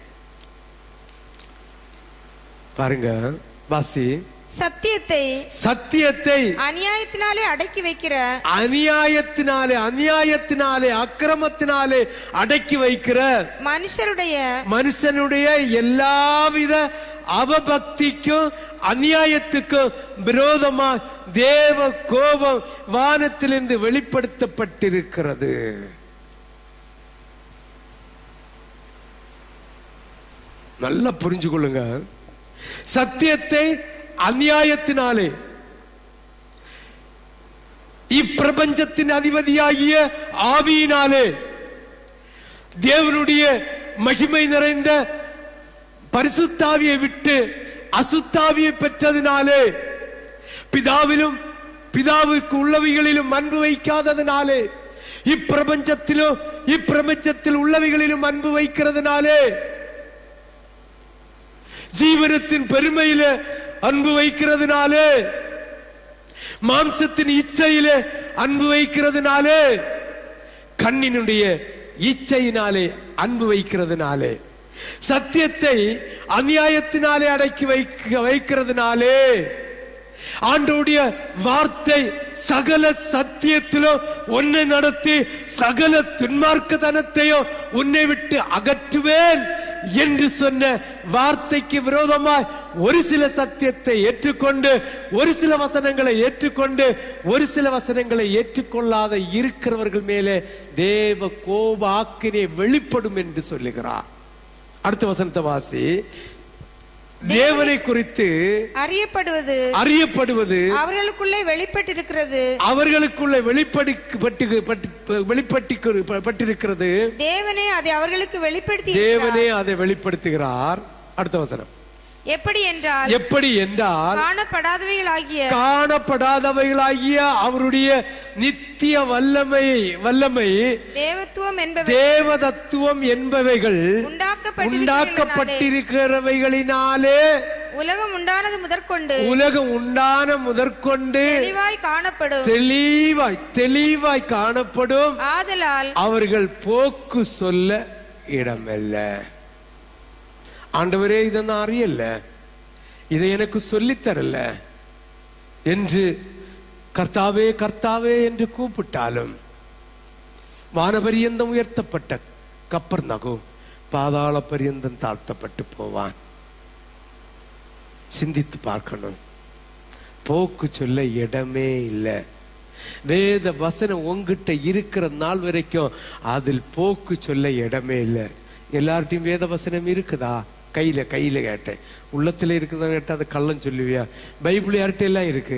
பாருங்க, வாசி. சத்தியத்தை சத்தியத்தை அநியாயத்தினாலே அடக்கி வைக்கிற அநியாயத்தினாலே அநியாயத்தினாலே அக்கிரமத்தினாலே அடக்கி வைக்கிற மனுஷருடைய மனுஷனுடைய எல்லாவித அவபக்திக்கும் அநியாயத்துக்கும் விரோதமா தேவ கோபம் வானத்திலிருந்து வெளிப்படுத்தப்பட்டிருக்கிறது. நல்லா புரிஞ்சு கொள்ளுங்க. சத்தியத்தை அநியாயத்தினாலே, இப்பிரபஞ்சத்தின் அதிபதியாகிய ஆவியினாலே, தேவனுடைய மகிமை நிறைந்த பரிசுத்தாவியை விட்டு அசுத்தாவியை பெற்றதினாலே, பிதாவிலும் பிதாவுக்கு உள்ளவைகளிலும் அன்பு வைக்காததினாலே, இப்பிரபஞ்சத்திலும் இப்பிரபஞ்சத்தில் உள்ளவைகளிலும் அன்பு வைக்கிறதுனாலே, ஜீவனத்தின் பெருமையில அன்பு வைக்கிறதுனாலே, மாம்சத்தின் இச்சையிலே அன்பு வைக்கிறதுனாலே, கண்ணினுடைய இச்சையினாலே அன்பு வைக்கிறதுனாலே, சத்தியத்தை அநியாயத்தினாலே அடக்கி வைக்க வைக்கிறதுனாலே, ஆண்டவருடைய வார்த்தை சகல சத்தியத்திலும் உன்னை நடத்தி சகல துன்மார்க்கத்தனத்தையும் உன்னை விட்டு அகற்றுவேன் என்று சொன்ன வார்த்தைக்கு விரோதமாய் ஒரு சில சத்தியத்தை ஏற்றுக்கொண்டு, ஒரு சில வசனங்களை ஏற்றுக்கொண்டு, ஒரு சில வசனங்களை ஏற்றுக்கொள்ளாத இருக்கிறவர்கள் மேலே தேவ கோப ஆக்கினை வெளிப்படும் என்று சொல்லுகிறார். அடுத்த வசனத்தை வாசி. தேவனை குறித்து அறியப்படுவது அறியப்படுவது அவர்களுக்குள்ளே வெளிப்பட்டிருக்கிறது அவர்களுக்குள்ளே வெளிப்பட்டு வெளிப்பட்டிருக்கிறது தேவனே அதை அவர்களுக்கு வெளிப்படுத்தி தேவனே அதை வெளிப்படுத்துகிறார். அடுத்த வசனம். எப்படி என்றால் எப்படி என்றால் காணப்படாதவைகளாகிய காணப்படாதவைகளாகிய அவருடைய நித்திய வல்லமை வல்லமை தேவத்துவம் என்பவை தேவதத்துவம் என்பவைகள் உண்டாக்கப்பட்டிருக்கிறவைகளினாலே உலகம் உண்டானது முதற்கொண்டு உலகம் உண்டான முதற்கொண்டு தெளிவாய் காணப்படும் தெளிவாய் தெளிவாய் காணப்படும். ஆதலால் அவர்கள் போக்கு சொல்ல இடமில்ல. ஆண்டவரே, இதை நான் அறியல, இதை எனக்கு சொல்லித்தரல என்று கர்த்தாவே கர்த்தாவே என்று கூப்பிட்டாலும் வானபரியந்தம் உயர்த்தப்பட்ட கப்பர்நகூம் பாதாள பரியந்தம் தாழ்த்தப்பட்டு போவான். சிந்தித்து பார்க்கணும். போக்கு சொல்ல இடமே இல்லை. வேத வசனம் உங்கிட்ட இருக்கிற நாள் வரைக்கும் அதில் போக்கு சொல்ல இடமே இல்லை. எல்லார்ட்டையும் வேத வசனம் இருக்குதா? கையில கையில கேட்டேன். உள்ளத்துல இருக்குதான்னு கேட்டா அது கள்ளம் சொல்லுவியா? பைபிள் யார்கிட்ட எல்லாம் இருக்கு.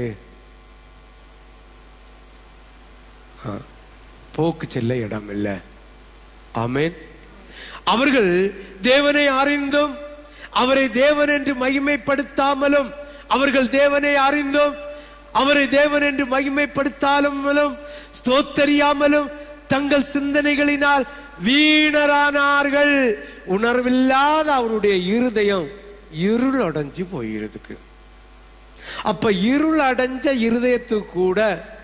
போக்கு செல்ல இடம் இல்லை. ஆமென். அவர்கள் தேவனை அறிந்தும் அவரை தேவன் என்று மகிமைப்படுத்தாமலும், அவர்கள் தேவனை அறிந்தும் அவரை தேவன் என்று மகிமைப்படுத்தாமலும் ஸ்தோத்தரியாமலும் தங்கள் சிந்தனைகளினால் வீணரானார்கள். உணர்வில்லாத அவருடைய இருதயம் இருள் அடைஞ்சு போயிருதுக்கு. அப்ப இருள் அடைஞ்ச இருதயத்துக்கு கூட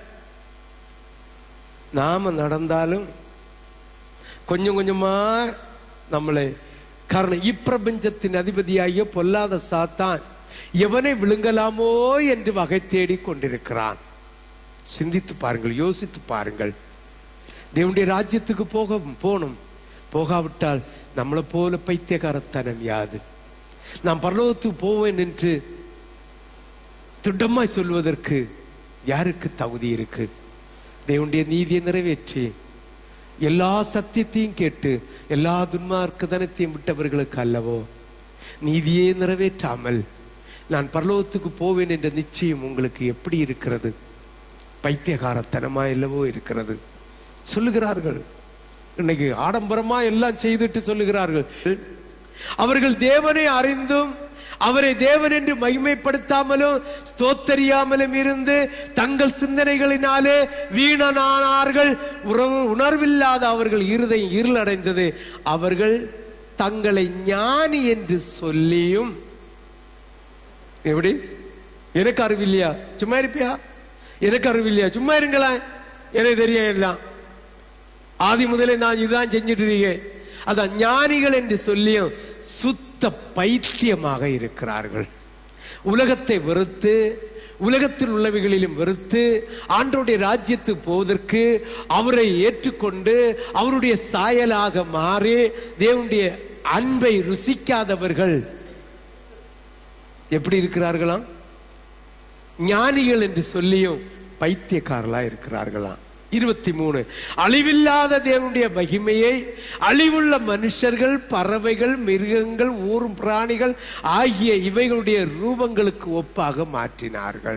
நாம நடந்தாலும் கொஞ்சம் கொஞ்சமா நம்மளை, காரணம் இப்பிரபஞ்சத்தின் அதிபதியாகிய பொல்லாத சாத்தான் எவனை விழுங்கலாமோ என்று வகை தேடி கொண்டிருக்கிறான். சிந்தித்து பாருங்கள், யோசித்து பாருங்கள். தேவனுடைய ராஜ்யத்துக்கு போக போகணும். போகாவிட்டால் நம்மளை போல பைத்தியகாரத்தனம் யாது? நான் பரலோகத்துக்கு போவேன் என்று திட்டமாய் சொல்வதற்கு யாருக்கு தகுதி இருக்கு? தேவனுடைய நீதியை நிறைவேற்றி எல்லா சத்தியத்தையும் கேட்டு எல்லா துன்மார்க்கத்தனத்தையும் விட்டவர்களுக்கு அல்லவோ. நீதியே நிறைவேற்றாமல் நான் பரலோகத்துக்கு போவேன் என்ற நிச்சயம் உங்களுக்கு எப்படி இருக்கிறது? பைத்தியகாரத்தனமா இல்லவோ இருக்கிறது. சொல்லுகிறார்கள், இன்னைக்கு ஆடம்பரமா எல்லாம் செய்துட்டு சொல்லுகிறார்கள், அவர்கள் தேவனை அறிந்தும் அவரை தேவன் என்று மகிமைப்படுத்தாமலும் ஸ்தோத்தரியாமலும் இருந்து தங்கள் சிந்தனைகளினாலே வீணனானார்கள். உணர்வில்லாத அவர்கள் இருதயம் இருளடைந்தது. அவர்கள் தங்களை ஞானி என்று சொல்லியும், எப்படி எனக்கு அறிவில்லையா சும்மா இருப்பியா? எனக்கு அறிவில்லையா சும்மா இருங்களேன், எனக்கு தெரியும் எல்லாம், ஆதி முதலே நான் இதுதான் செஞ்சுட்டு இருக்கேன். அதான் ஞானிகள் என்று சொல்லியும் சுத்த பைத்தியமாக இருக்கிறார்கள். உலகத்தை வெறுத்து உலகத்தில் உள்ளவைகளிலும் வெறுத்து ஆண்டவருடைய ராஜ்யத்துக்கு போவதற்கு அவரை ஏற்றுக்கொண்டு அவருடைய சாயலாக மாறி தேவனுடைய அன்பை ருசிக்காதவர்கள் எப்படி இருக்கிறார்களாம்? ஞானிகள் என்று சொல்லியும் பைத்தியக்காரலா இருக்கிறார்களாம். இருபத்தி மூணு, அழிவில்லாத தேவனுடைய மகிமையை அழிவுள்ள மனுஷர்கள், பறவைகள், மிருகங்கள், ஊரும் பிராணிகள் ஆகிய இவைகளுடைய ரூபங்களுக்கு ஒப்பாக மாற்றினார்கள்.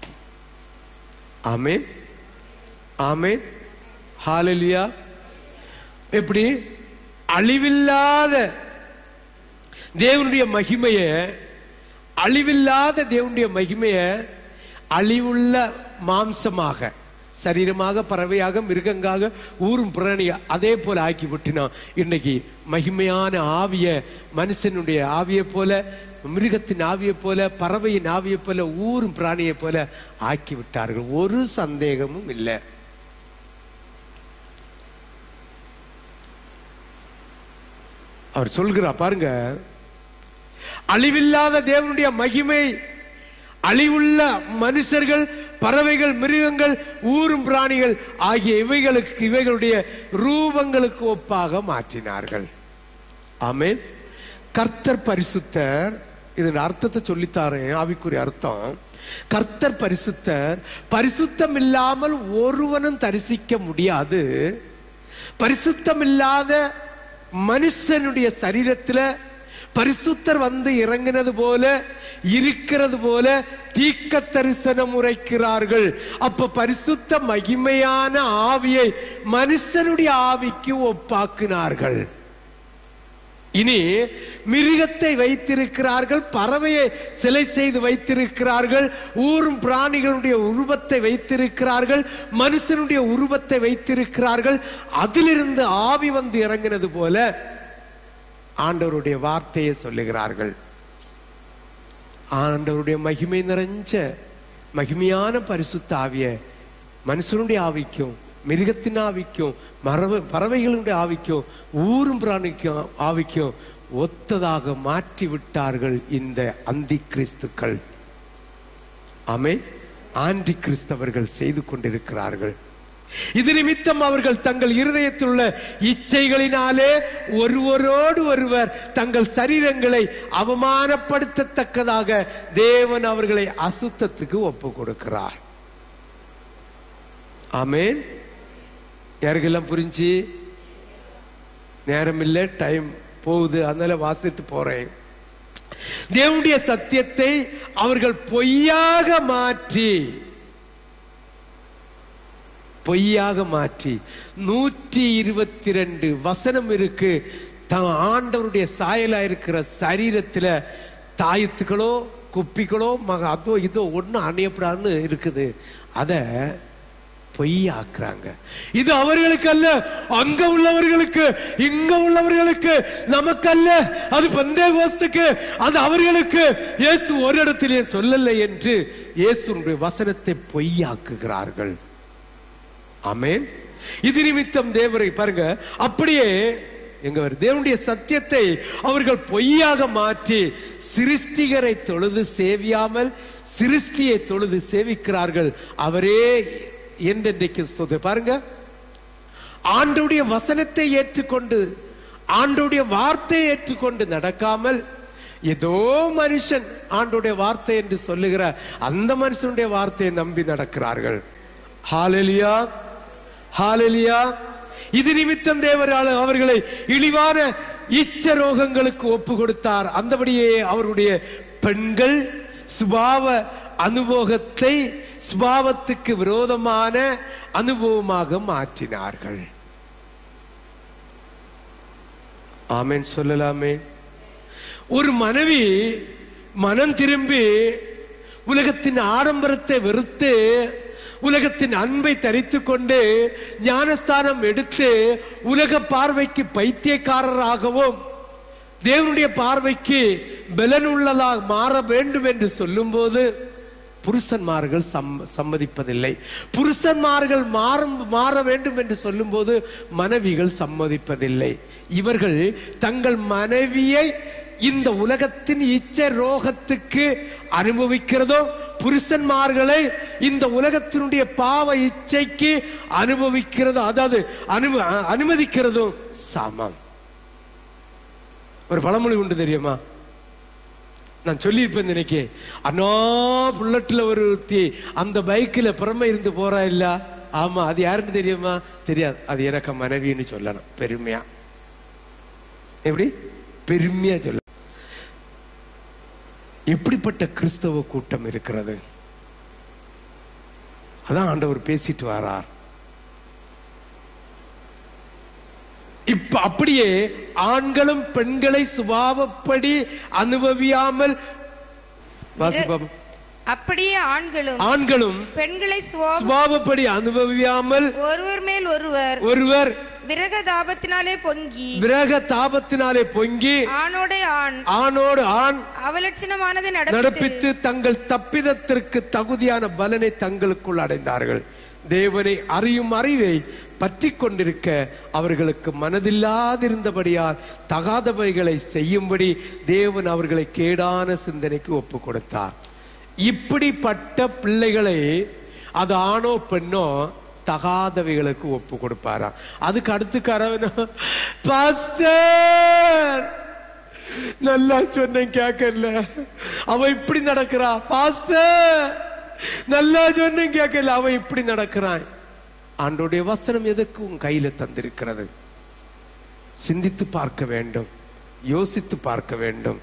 ஆமென், ஆமென், ஹல்லேலூயா. எப்படி அழிவில்லாத தேவனுடைய மகிமையை, அழிவில்லாத தேவனுடைய மகிமையை அழிவுள்ள மாம்சமாக, சரீரமாக, பறவையாக, மிருகங்காக, ஊரும் பிராணியா அதே போல ஆக்கி விட்டினான். இன்னைக்கு மகிமையான ஆவிய மனுஷனுடைய ஆவியை போல, மிருகத்தின் ஆவியை போல, பறவையின் ஆவியை போல, ஊரும் பிராணியை போல ஆக்கி விட்டார்கள். ஒரு சந்தேகமும் இல்லை. அவர் சொல்கிறார் பாருங்க, அழிவில்லாத தேவனுடைய மகிமை அழிவுள்ள மனுஷர்கள், பறவைகள், மிருகங்கள், ஊரும் பிராணிகள் ஆகிய இவைகளுக்கு இவைகளுடைய ரூபங்களுக்கு ஒப்பாக மாற்றினார்கள். ஆமென். கர்த்தர் பரிசுத்தர், இதன் அர்த்தத்தை சொல்லித்தாரேன், ஆவிக்குரிய அர்த்தம். கர்த்தர் பரிசுத்தர், பரிசுத்தம் இல்லாமல் ஒருவனும் தரிசிக்க முடியாது. பரிசுத்தம் இல்லாத மனுஷனுடைய சரீரத்தில் பரிசுத்தர் வந்து இறங்கினது போல இருக்கிறது போல தீக்க தரிசனம் உரைக்கிறார்கள். அப்ப பரிசுத்த மகிமையான ஆவியை மனுஷனுடைய ஆவிக்கு ஒப்பாக்கினார்கள். இனி மிருகத்தை வைத்திருக்கிறார்கள், பறவையை சிலை செய்து வைத்திருக்கிறார்கள், ஊரும் பிராணிகளுடைய உருவத்தை வைத்திருக்கிறார்கள், மனுஷனுடைய உருவத்தை வைத்திருக்கிறார்கள். அதிலிருந்து ஆவி வந்து இறங்கினது போல ஆண்டவருடைய வார்த்தையை சொல்லுகிறார்கள். ஆண்டவருடைய மகிமை நிறைஞ்ச மகிமையான பரிசுத்த ஆவிய மனுஷனுடைய ஆவிக்கும், மிருகத்தின் ஆவிக்கும், மரப பறவைகளுடைய ஆவிக்கும், ஊரும் பிராணிக்கும் ஆவிக்கும் ஒத்ததாக மாற்றி விட்டார்கள் இந்த அந்தி கிறிஸ்துக்கள். ஆமென். ஆண்டி கிறிஸ்தவர்கள் செய்து கொண்டிருக்கிறார்கள். இது நிமித்தம் அவர்கள் தங்கள் இருதயத்தில் உள்ள இச்சைகளினாலே ஒருவரோடு ஒருவர் தங்கள் சரீரங்களை அவமானப்படுத்தத்தக்கதாக தேவன் அவர்களை அசுத்தத்துக்கு ஒப்பு கொடுக்கிறார். ஆமென். யாருக்கெல்லாம் புரிஞ்சு? நேரம் இல்லை, டைம் போகுது, அதனால வாசிட்டு போறேன். தேவனுடைய சத்தியத்தை அவர்கள் பொய்யாக மாற்றி பொய்யாக மாற்றி நூற்றி இருபத்தி ரெண்டு வசனம் இருக்கு. தன் ஆண்டவருடைய சாயலா இருக்கிற சரீரத்துல தாயத்துக்களோ குப்பிகளோ மக அதோ இதோ ஒண்ணு அணையப்படான்னு இருக்குது. அத பொய்யாக்குறாங்க. இது அவர்களுக்கு அல்ல, அங்க உள்ளவர்களுக்கு, இங்க உள்ளவர்களுக்கு, நமக்கு அல்ல. அது பெந்தேகோஸ்துக்கு, அது அவர்களுக்கு. இயேசு ஒரு இடத்திலே சொல்லல என்று இயேசுடைய வசனத்தை பொய்யாக்குகிறார்கள். ஆமென். இது நிமித்தம் தேவரை பாருங்க, அப்படியே எங்க தேவனுடைய சத்தியத்தை அவர்கள் பொய்யாக மாற்றி சிருஷ்டிகரை தொழுது சேவியாமல் சிருஷ்டியை தொழுது சேவிக்கிறார்கள். அவரே என்றென்றைக்கு ஸ்தோத்திரம். பாருங்க, ஆண்டவருடைய வசனத்தை ஏற்றுக்கொண்டு ஆண்டவருடைய வார்த்தையை ஏற்றுக்கொண்டு நடக்காமல் ஏதோ மனுஷன் ஆண்டவருடைய வார்த்தை என்று சொல்லுகிற அந்த மனுஷனுடைய வார்த்தையை நம்பி நடக்கிறார்கள். ஹல்லேலூயா, ஹல்லேலூயா. இது நிமித்தம் தேவர் அவர்களை இழிவான இச்ச ரோகங்களுக்கு ஒப்பு கொடுத்தார். அந்தபடியே அவருடைய பெண்கள் சுபாவ அனுபவத்தை சுபாவத்துக்கு விரோதமான அனுபவமாக மாற்றினார்கள். ஆமென் சொல்லலாமே. ஒரு மனைவி மனம் திரும்பி உலகத்தின் ஆடம்பரத்தை வெறுத்து உலகத்தின் அன்பை தரித்து கொண்டு ஞானஸ்தானம் எடுத்து உலக பார்வைக்கு பைத்தியக்காரராகவும் தேவனுடைய பார்வைக்கு பலனுள்ளதாக மாற வேண்டும் என்று சொல்லும் போது புருஷன்மார்கள் சம்மதிப்பதில்லை. புருஷன்மார்கள் மாறும் மாற வேண்டும் என்று சொல்லும் போது மனைவிகள் சம்மதிப்பதில்லை. இவர்கள் தங்கள் மனைவியை இந்த உலகத்தின் இச்ச ரோகத்துக்கு அனுபவிக்கிறதோ புருஷன்மார்களை இந்த உலகத்தினுடைய பாவ இச்சைக்கு அனுபவிக்கிறதோ அதாவது அனுமதிக்கிறதும் சமம். ஒரு பழமொழி உண்டு தெரியுமா? நான் சொல்லியிருப்பேன் இன்னைக்கு. அண்ணா புல்லட்ல ஒரு அந்த பைக்ல புறமை இருந்து போறா இல்ல? ஆமா, அது யாருன்னு தெரியுமா? தெரியாது. அது எனக்கு மனைவின்னு சொல்லணும் பெருமையா. எப்படி பெருமையா சொல்ல? எப்படிப்பட்ட கிறிஸ்தவ கூட்டம் இருக்கிறது? அதான் ஆண்டவர் பேசிட்டு வரார். இப்ப அப்படியே ஆண்களும் பெண்களை சுபாவப்படி அனுபவியாமல் வாசிப்போம். அப்படியே ஆண்களும் ஆண்களும் பெண்களை சுபாவப்படி அனுபவியாமல் ஒருவர் மேல் ஒருவர் ஒருவர் விரக தாபத்தினாலே பொங்கி விரக தாபத்தினாலே பொங்கி ஆணோடு ஆண் ஆணோடு ஆண் அவலட்சணமானதை நடப்பித்து தங்கள் தப்பிதத்திற்கு தகுதியான பலனை தங்களுக்குள் அடைந்தார்கள். தேவனை அறியும் அறிவை பற்றி கொண்டிருக்க அவர்களுக்கு மனதில்லாதிருந்தபடியால் தகாதவைகளை செய்யும்படி தேவன் அவர்களை கேடான சிந்தனைக்கு ஒப்பு கொடுத்தார். இப்படிப்பட்ட பிள்ளைகளை அது ஆணோ பெண்ணோ தகாதவைகளுக்கு ஒப்பு கொடுப்பாரா? அதுக்கு அடுத்து கரவனோ பாஸ்டர் நல்லா சொன்னேன் கேட்கல, அவன் இப்படி நடக்கிறா. பாஸ்டர் நல்லா சொன்னேன் கேட்கல, அவன் இப்படி நடக்கிறான். ஆண்டோடைய வசனம் எதற்கு உன் கையில தந்திருக்கிறது? சிந்தித்து பார்க்க வேண்டும், யோசித்து பார்க்க வேண்டும்.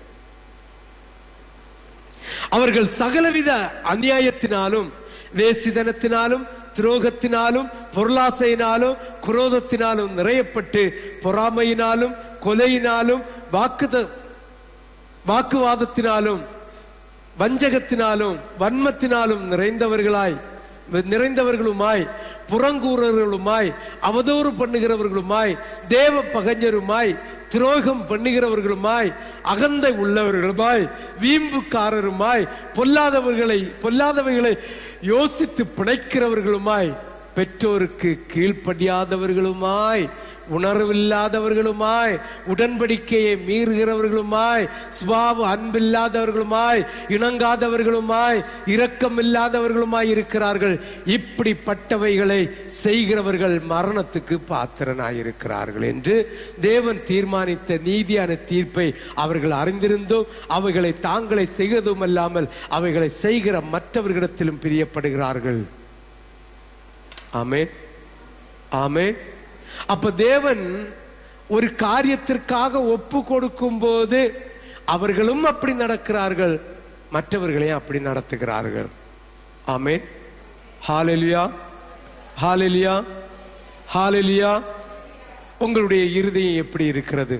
அவர்கள் சகலவித அநியாயத்தினாலும் வேசிதனத்தினாலும் துரோகத்தினாலும் பொருளாசையினாலும் குரோதத்தினாலும் நிறையப்பட்டு பொறாமையினாலும் கொலையினாலும் வாக்குத வாக்குவாதத்தினாலும் வஞ்சகத்தினாலும் வன்மத்தினாலும் நிறைந்தவர்களாய் நிறைந்தவர்களுமாய் புறங்கூறர்களுமாய் அவதூறு பண்ணுகிறவர்களுமாய் தேவ பகஞ்சருமாய் துரோகம் பண்ணுகிறவர்களுமாய் அகந்தை உள்ளவர்களுமாய் வீம்புக்காரருமாய் பொல்லாதவர்களை பொல்லாதவர்களை யோசித்து பிணைக்கிறவர்களுமாய் பெற்றோருக்கு கீழ்ப்படியாதவர்களுமாய் உணர்வில்லாதவர்களுமாய் உடன்படிக்கையை மீறுகிறவர்களுமாய் சுபாவ அன்பில்லாதவர்களுமாய் இணங்காதவர்களுமாய் இரக்கம் இல்லாதவர்களுமாய் இருக்கிறார்கள். இப்படிப்பட்டவைகளை செய்கிறவர்கள் மரணத்துக்கு பாத்திரனாயிருக்கிறார்கள் என்று தேவன் தீர்மானித்த நீதியான தீர்ப்பை அவர்கள் அறிந்திருந்தும் அவைகளை தாங்களை செய்வதும் அல்லாமல் அவைகளை செய்கிற மற்றவர்களிடத்திலும் பிரியப்படுகிறார்கள். ஆமென், ஆமென். அப்ப தேவன் ஒரு காரியத்திற்காக ஒப்பு கொடுக்கும் போது அவர்களும் அப்படி நடக்கிறார்கள், மற்றவர்களையும் அப்படி நடத்துகிறார்கள். ஆமென். ஹல்லேலூயா, ஹல்லேலூயா, ஹல்லேலூயா. உங்களுடைய இருதயம் எப்படி இருக்கிறது?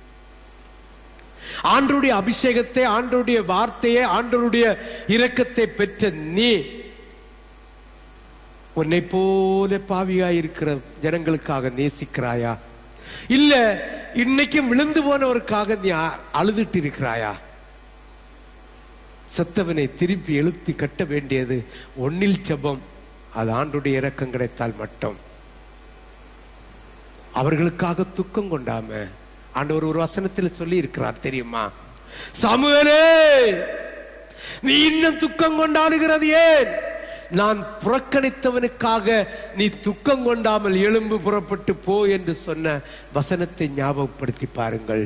ஆண்டவருடைய அபிஷேகத்தை, ஆண்டவருடைய வார்த்தையை, ஆண்டவருடைய இரக்கத்தை பெற்ற நீ உன்னை போல பாவியாய் இருக்கிற ஜனங்களுக்காக நேசிக்கிறாயா? இல்ல இன்னைக்கும் விழுந்து போனவருக்காக நீ அழுதுட்டு இருக்கிறாயா? செத்தவனை திருப்பி எழுப்பி கட்ட வேண்டியது ஒன்னில் ஜெபம். அது ஆண்டவருடைய இரக்கம் கிடைத்தால் மட்டும். அவர்களுக்காக துக்கம் கொண்டாம ஆண்டவர் ஒரு வசனத்தில் சொல்லி இருக்கிறார் தெரியுமா? சாமுவேலே, நீ இன்னும் துக்கம் கொண்டாடுகிறது ஏன்? நான் புறக்கணித்தவனுக்காக நீ துக்கம் கொண்டாமல் எழும்பு புறப்பட்டு போ என்று சொன்ன வசனத்தை ஞாபகப்படுத்தி பாருங்கள்.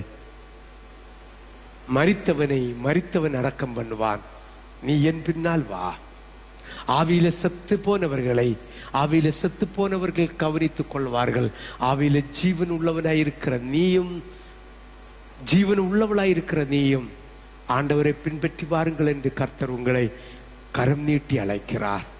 மரித்தவனை மரித்தவன் அடக்கம் பண்ணுவான், நீ என் பின்னால் வா. ஆவியில செத்து போனவர்களை ஆவியில செத்து போனவர்கள் கவனித்துக் கொள்வார்கள். ஆவியில ஜீவன் உள்ளவனாய் இருக்கிற நீயும், ஜீவன் உள்ளவளாய் இருக்கிற நீயும் ஆண்டவரை பின்பற்றி வாருங்கள் என்று கர்த்தர் உங்களை கரம் நீட்டி அழைக்கிறார்.